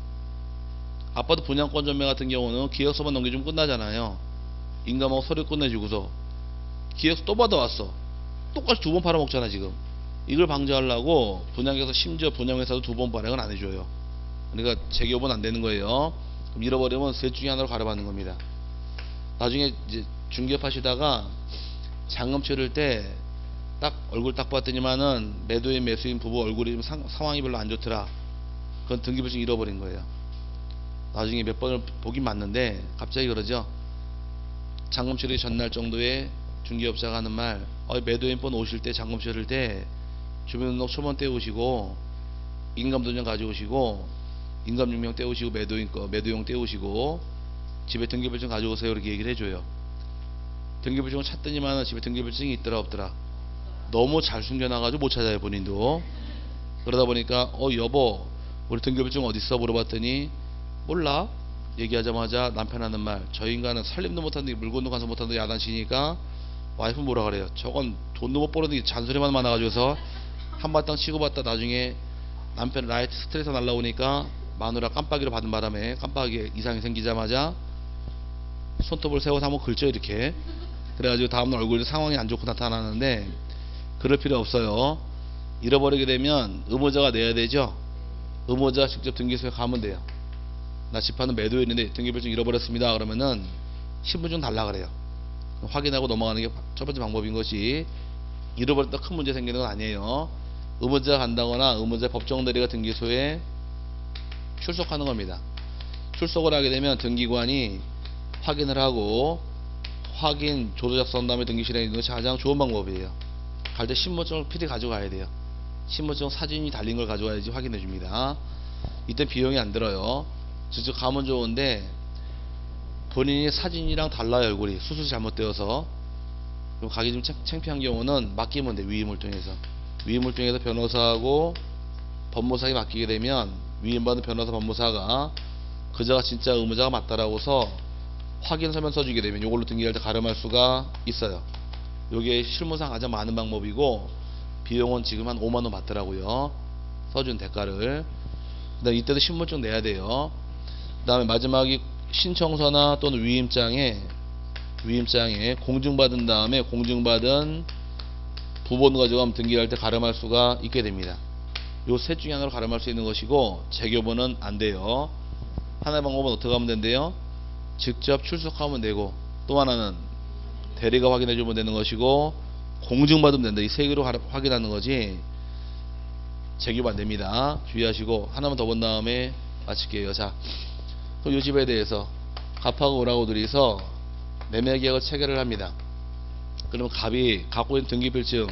아파트 분양권 전매 같은 경우는 계약서만 넘겨주면 끝나잖아요. 인감하고 서류 끝내주고서 계약서 또 받아왔어. 똑같이 두 번 팔아먹잖아 지금. 이걸 방지하려고 분양계약서, 심지어 분양회사도 두 번 발행을 안 해줘요. 그러니까 재교부는 안 되는 거예요. 그럼 잃어버리면 셋 중에 하나로 가려받는 겁니다. 나중에 이제 중개업 하시다가 잔금 치를 때 딱 얼굴 딱 봤더니만은 매도인 매수인 부부 얼굴이 좀 상, 상황이 별로 안 좋더라. 그건 등기부증 잃어버린 거예요. 나중에 몇 번을 보긴 맞는데 갑자기 그러죠. 잔금 치르기 전날 정도에 중개업자가 하는 말, 어, 매도인 분 오실 때 잔금 치를 때 주민등록 초본 떼우시고 인감도장 가져오시고 인감증명 떼우시고 매도인 거 매도용 떼우시고 집에 등기부증 가져오세요. 이렇게 얘기를 해줘요. 등기부증을 찾더니만 집에 등기부증이 있더라 없더라. 너무 잘 숨겨놔가지고 못 찾아요 본인도. 그러다 보니까 어 여보 우리 등기부증 어딨어 물어봤더니 몰라. 얘기하자마자 남편 하는 말, 저 인간은 살림도 못하는데 물건도 간섭 못하는데 야단치니까 와이프 뭐라 그래요. 저건 돈도 못 버는데 잔소리만 많아가지고서 한바탕 치고 봤다 나중에 남편 라이트 스트레스 날라오니까 마누라 깜빡이로 받은 바람에 깜빡이에 이상이 생기자마자 손톱을 세워서 한번 긁죠 이렇게. 그래가지고 다음날 얼굴에 상황이 안 좋고 나타나는데 그럴 필요 없어요. 잃어버리게 되면 의무자가 내야 되죠. 의무자 직접 등기소에 가면 돼요. 나 집 파는 매도인인데 등기부증 잃어버렸습니다. 그러면은 신분증 달라 그래요. 확인하고 넘어가는 게 첫 번째 방법인 것이, 잃어버렸다 큰 문제 생기는 건 아니에요. 의무자가 간다거나 의무자 법정 대리가 등기소에 출석하는 겁니다. 출석을 하게 되면 등기관이 확인을 하고 확인 조도 작성한 다음에 등기 실행하는 것이 가장 좋은 방법이에요. 갈 때 신분증을 필히 가져가야 돼요. 신분증 사진이 달린 걸 가져와야지 확인해 줍니다. 이때 비용이 안 들어요. 직접 가면 좋은데 본인이 사진이랑 달라요. 얼굴이 수술이 잘못되어서. 그럼 가기 좀 창피한 경우는 맡기면 돼. 위임을 통해서 위임을 통해서 변호사하고 법무사에게 맡기게 되면 위임받은 변호사 법무사가 그자가 진짜 의무자가 맞다라고서 확인 서면 써주게 되면 이걸로 등기할 때 가름할 수가 있어요. 요게 실무상 가장 많은 방법이고 비용은 지금 한 오만 원 받더라고요. 써준 대가를. 그다음 이때도 신분증 내야 돼요. 그 다음에 마지막이 신청서나 또는 위임장에 위임장에 공증받은 다음에 공증받은 부본 가져가면 등기할 때 가름할 수가 있게 됩니다. 요 셋 중에 하나로 가름할 수 있는 것이고 재교부는 안 돼요. 하나의 방법은 어떻게 하면 된대요? 직접 출석하면 되고, 또 하나는 대리가 확인해 주면 되는 것이고, 공증받으면 된다. 이 세 개로 확인하는 거지 재교부 안 됩니다. 주의하시고 하나만 더 본 다음에 마칠게요. 자, 그럼 이 집에 대해서 갑하고 을하고 둘이서 매매계약을 체결을 합니다. 그러면 갑이 갖고 있는 등기필증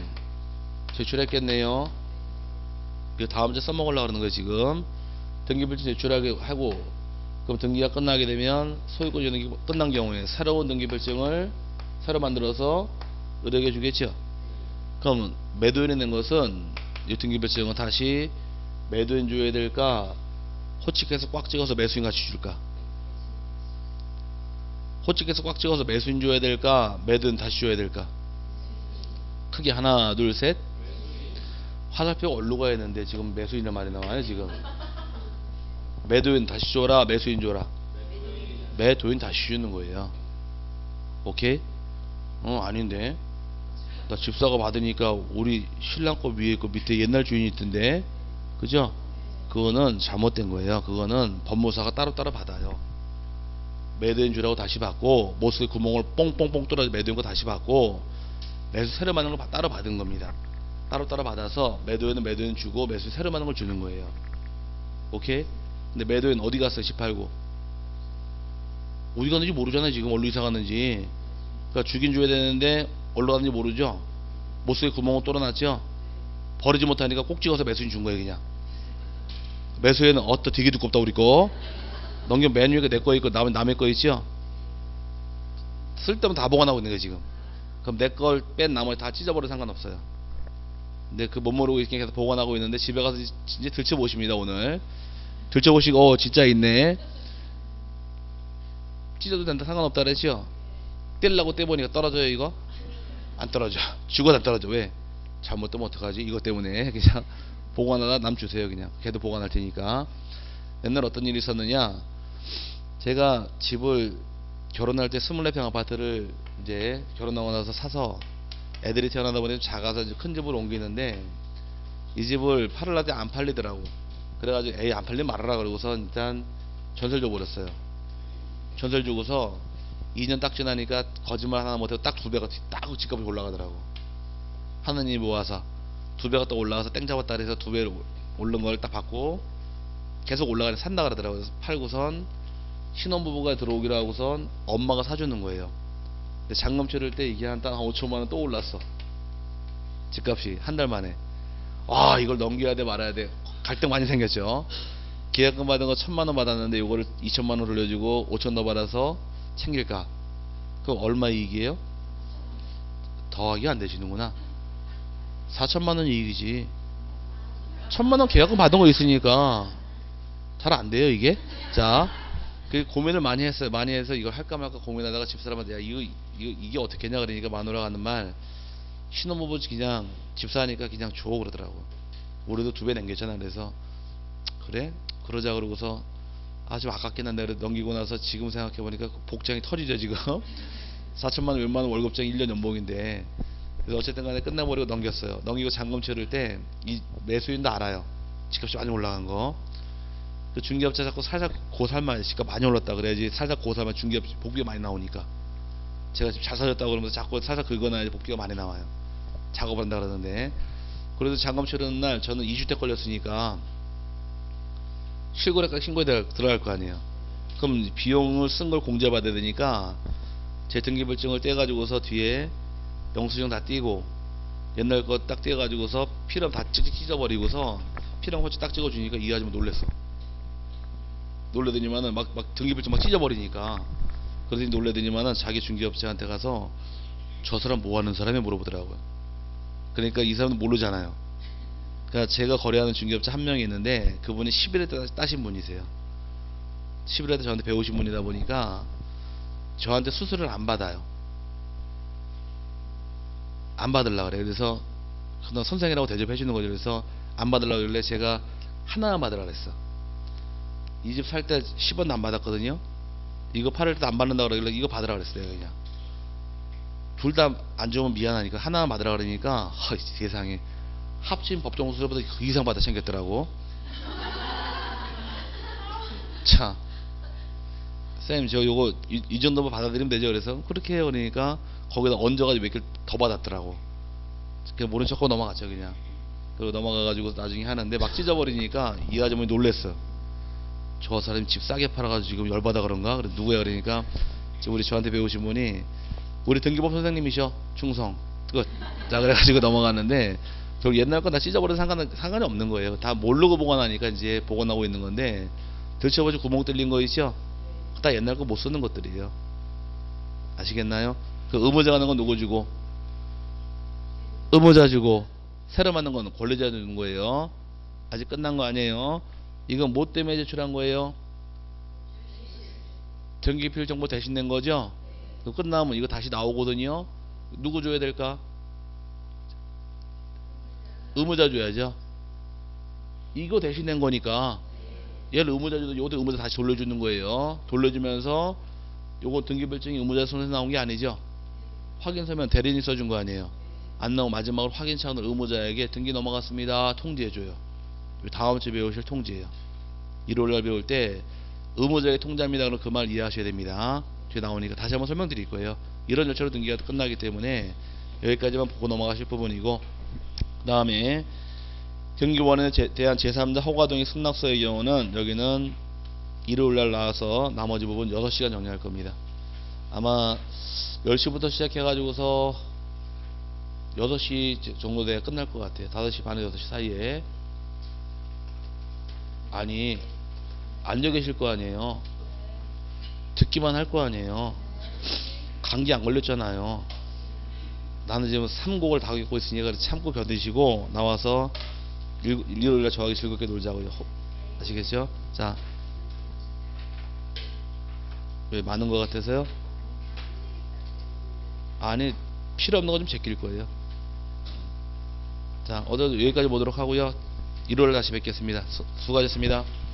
제출했겠네요. 이거 다음 주에 써먹으려고 그러는 거예요. 지금 등기필증 제출하게 하고, 그럼 등기가 끝나게 되면 소유권 이전이 끝난 경우에 새로운 등기필증을 새로 만들어서 을에게 주겠죠. 그럼 매도인이 낸 것은 이 등기필증은 다시 매도인 줘야 될까, 호칭해서 꽉 찍어서 매수인 같이 줄까? 호칭해서 꽉 찍어서 매수인 줘야 될까, 매도인 다시 줘야 될까? 크게 하나 둘 셋. 화살표가 얼로 가야 했는데 지금 매수인의 말이 나와요. 지금 매도인 다시 줘라, 매수인 줘라? 매도인 다시 주는 거예요. 오케이? 어 아닌데 나 집사가 받으니까 우리 신랑 거 위에 거 밑에 옛날 주인이 있던데, 그죠? 그거는 잘못된 거예요. 그거는 법무사가 따로따로 받아요. 매도인 주라고 다시 받고, 모스의 구멍을 뽕뽕뽕 뚫어서 매도인 거 다시 받고, 매수 새로 맞는 걸 따로 받은 겁니다. 따로따로 받아서 매도인은 매도인 주고 매수 새로 맞는 걸 주는 거예요. 오케이? 근데 매도인 어디 갔어요? 십팔 구 어디 갔는지 모르잖아요. 지금 어디로 이사 갔는지. 그러니까 주긴 줘야 되는데 어디로 갔는지 모르죠. 모스의 구멍을 뚫어놨죠. 버리지 못하니까 꼭 찍어서 매수인 준 거예요. 그냥 매수에는 어떠 되게 두껍다 우리 거. 넘기면 맨 위에 내 거 있고 남의 남의 거 있죠. 쓸데없는 다 보관하고 있는 거예요 지금. 그럼 내 걸 뺀 나머지 다 찢어버려도 상관없어요. 근데 그 못 모르고 이렇게 계속 보관하고 있는데 집에 가서 진짜 들춰보십니다. 오늘 들춰보시고 어 진짜 있네. 찢어도 된다 상관없다 그랬죠. 떼려고 떼보니까 떨어져요. 이거 안 떨어져. 죽어도 안 떨어져. 왜? 잘못 뜨면 어떡하지? 이것 때문에 그냥 보관하다 남 주세요. 그냥 걔도 보관할 테니까. 옛날 어떤 일이 있었느냐, 제가 집을 결혼할 때 이십사 평 아파트를 이제 결혼하고 나서 사서 애들이 태어나다 보니 작아서 이제 큰 집으로 옮기는데, 이 집을 팔으려고 안 팔리더라고. 그래가지고 에이 안 팔리면 말아라 그러고서 일단 전세 줘버렸어요. 전세 주고서 이 년 딱 지나니까 거짓말 하나 못해도 딱 두 배가 딱 집값이 올라가더라고. 하느님이 모아서 두 배가 또 올라가서 땡 잡았다 그래서 두 배로 오른 걸 딱 받고 계속 올라가니 산다 그러더라고요. 그래서 팔고선 신혼부부가 들어오기로 하고선 엄마가 사주는 거예요. 근데 잔금 치를 때 이게 한 딱 오천만 원 또 올랐어. 집값이 한 달 만에. 아 이걸 넘겨야 돼 말아야 돼 갈등 많이 생겼죠. 계약금 받은 거 천만 원 받았는데 이거를 이천만 원 돌려주고 오천 더 받아서 챙길까? 그럼 얼마 이익이에요? 더하기 안 되시는구나. 사천만 원 이익이지. 천만 원 계약금 받은 거 있으니까 잘 안 돼요 이게. 자, 그 고민을 많이 했어요. 많이 해서 이걸 할까 말까 고민하다가 집사람한테 야 이거, 이거 이게 어떻게 했냐 그러니까 마누라가 하는 말, 신혼부부 그냥 집사하니까 그냥 줘 그러더라고. 우리도 두 배 남겼잖아. 그래서 그래 그러자 그러고서 아 좀 아깝긴 한데 그래도 넘기고 나서 지금 생각해보니까 복장이 터지죠 지금. 사천만 원 웬만한 월급쟁이 일 년 연봉인데. 그래서 어쨌든 간에 끝내버리고 넘겼어요. 넘기고 잔금 치를 때 이 매수인도 알아요. 집값이 많이 올라간 거. 그 중개업자 자꾸 살살 고살만 집값 많이 올랐다 그래야지 살살 고살만 중개업 복비가 많이 나오니까. 제가 지금 잘 사줬다고 그러면서 자꾸 살살 긁어놔야지 복비가 많이 나와요. 작업을 한다 그러는데. 그래도 잔금 치르는 날 저는 이 주택 걸렸으니까 실거래가 신고에 들어갈 거 아니에요. 그럼 비용을 쓴 걸 공제받아야 되니까 제 등기부증을 떼가지고서 뒤에 영수증 다 띄고 옛날 거 딱 떼가지고서 필요하면 다 찢어버리고서 필요한 거 딱 찍어주니까 이 아줌마 놀랬어. 놀래더니만은 막, 막 등기부증 막 찢어버리니까. 그러더니 놀래더니만은 자기 중개업자한테 가서 저 사람 뭐 하는 사람이 물어보더라고요. 그러니까 이 사람은 모르잖아요. 그러니까 제가 거래하는 중개업자 한 명이 있는데 그분이 십 일에 따신 분이세요. 십 일에 저한테 배우신 분이다 보니까 저한테 수수료를 안 받아요. 안 받으려고 그래. 그래서 그냥 선생이라고 대접해 주는 거죠. 그래서 안 받으려고 그래. 제가 하나만 받으라고 그랬어. 이 집 살 때 십 원도 안 받았거든요. 이거 팔을 때도 안 받는다고 그러길래 이거 받으라고 그랬어요. 그냥 둘 다 안 주면 미안하니까 하나만 받으라고 그러니까 허, 세상에 합친 법정 수수료보다 그 이상 받아 챙겼더라고. 참 쌤 저 요거 이, 이 정도만 받아들이면 되죠. 그래서 그렇게 해요. 그러니까 거기다 얹어가지고 몇 개를 더 받았더라고. 그냥 모른 척하고 넘어갔죠 그냥. 그리고 넘어가가지고 나중에 하는데 막 찢어버리니까 이 아주머니 놀랬어. 저 사람이 집 싸게 팔아가지고 지금 열받아 그런가? 그래 누구야 그러니까 지금 우리 저한테 배우신 분이 우리 등기법 선생님이셔. 충성. 그 자 그래가지고 넘어갔는데 결국 옛날 건 다 찢어버려도 상관, 상관이 없는 거예요. 다 모르고 보관하니까 이제 보관하고 있는 건데 들춰보지 구멍 뚫린 거 있죠? 다 옛날 거 못 쓰는 것들이에요. 아시겠나요? 그 의무자 가는 건 누구 주고? 의무자 주고 새로 만든 건 권리자 주는 거예요. 아직 끝난 거 아니에요. 이건 뭐 때문에 제출한 거예요? 등기필 정보 대신 낸 거죠? 끝나면 이거 다시 나오거든요. 누구 줘야 될까? 의무자 줘야죠. 이거 대신 낸 거니까 얘를 의무자 줘도 요것도 의무자 다시 돌려주는 거예요. 돌려주면서 요거 등기필증이 의무자 손에서 나온 게 아니죠. 확인서면 대리인이 써준 거 아니에요. 안 나오고 마지막으로 확인창으로 의무자에게 등기 넘어갔습니다 통지해줘요. 다음 주에 배우실 통지예요. 일요일날 배울 때 의무자의 통지합니다 그럼 그 말 이해하셔야 됩니다. 뒤에 나오니까 다시 한번 설명드릴 거예요. 이런 절차로 등기가 끝나기 때문에 여기까지만 보고 넘어가실 부분이고, 그 다음에 등기원에 대한 제삼자 허가동의 승낙서의 경우는 여기는 일요일날 나와서 나머지 부분 여섯 시간 정리할 겁니다. 아마 열 시부터 시작해가지고서 여섯 시 정도 돼야 끝날 것 같아요. 다섯 시 반에 여섯 시 사이에. 아니, 앉아 계실 거 아니에요. 듣기만 할 거 아니에요. 감기 안 걸렸잖아요. 나는 지금 삼곡을 다 겪고 있으니까 참고 견디시고 나와서 일요일날 저하고 즐겁게 놀자고요. 아시겠죠? 자, 왜 많은 것 같아서요? 아니, 필요 없는 거 좀 제낄 거예요. 자, 오늘 여기까지 보도록 하고요. 일요일 다시 뵙겠습니다. 수, 수고하셨습니다.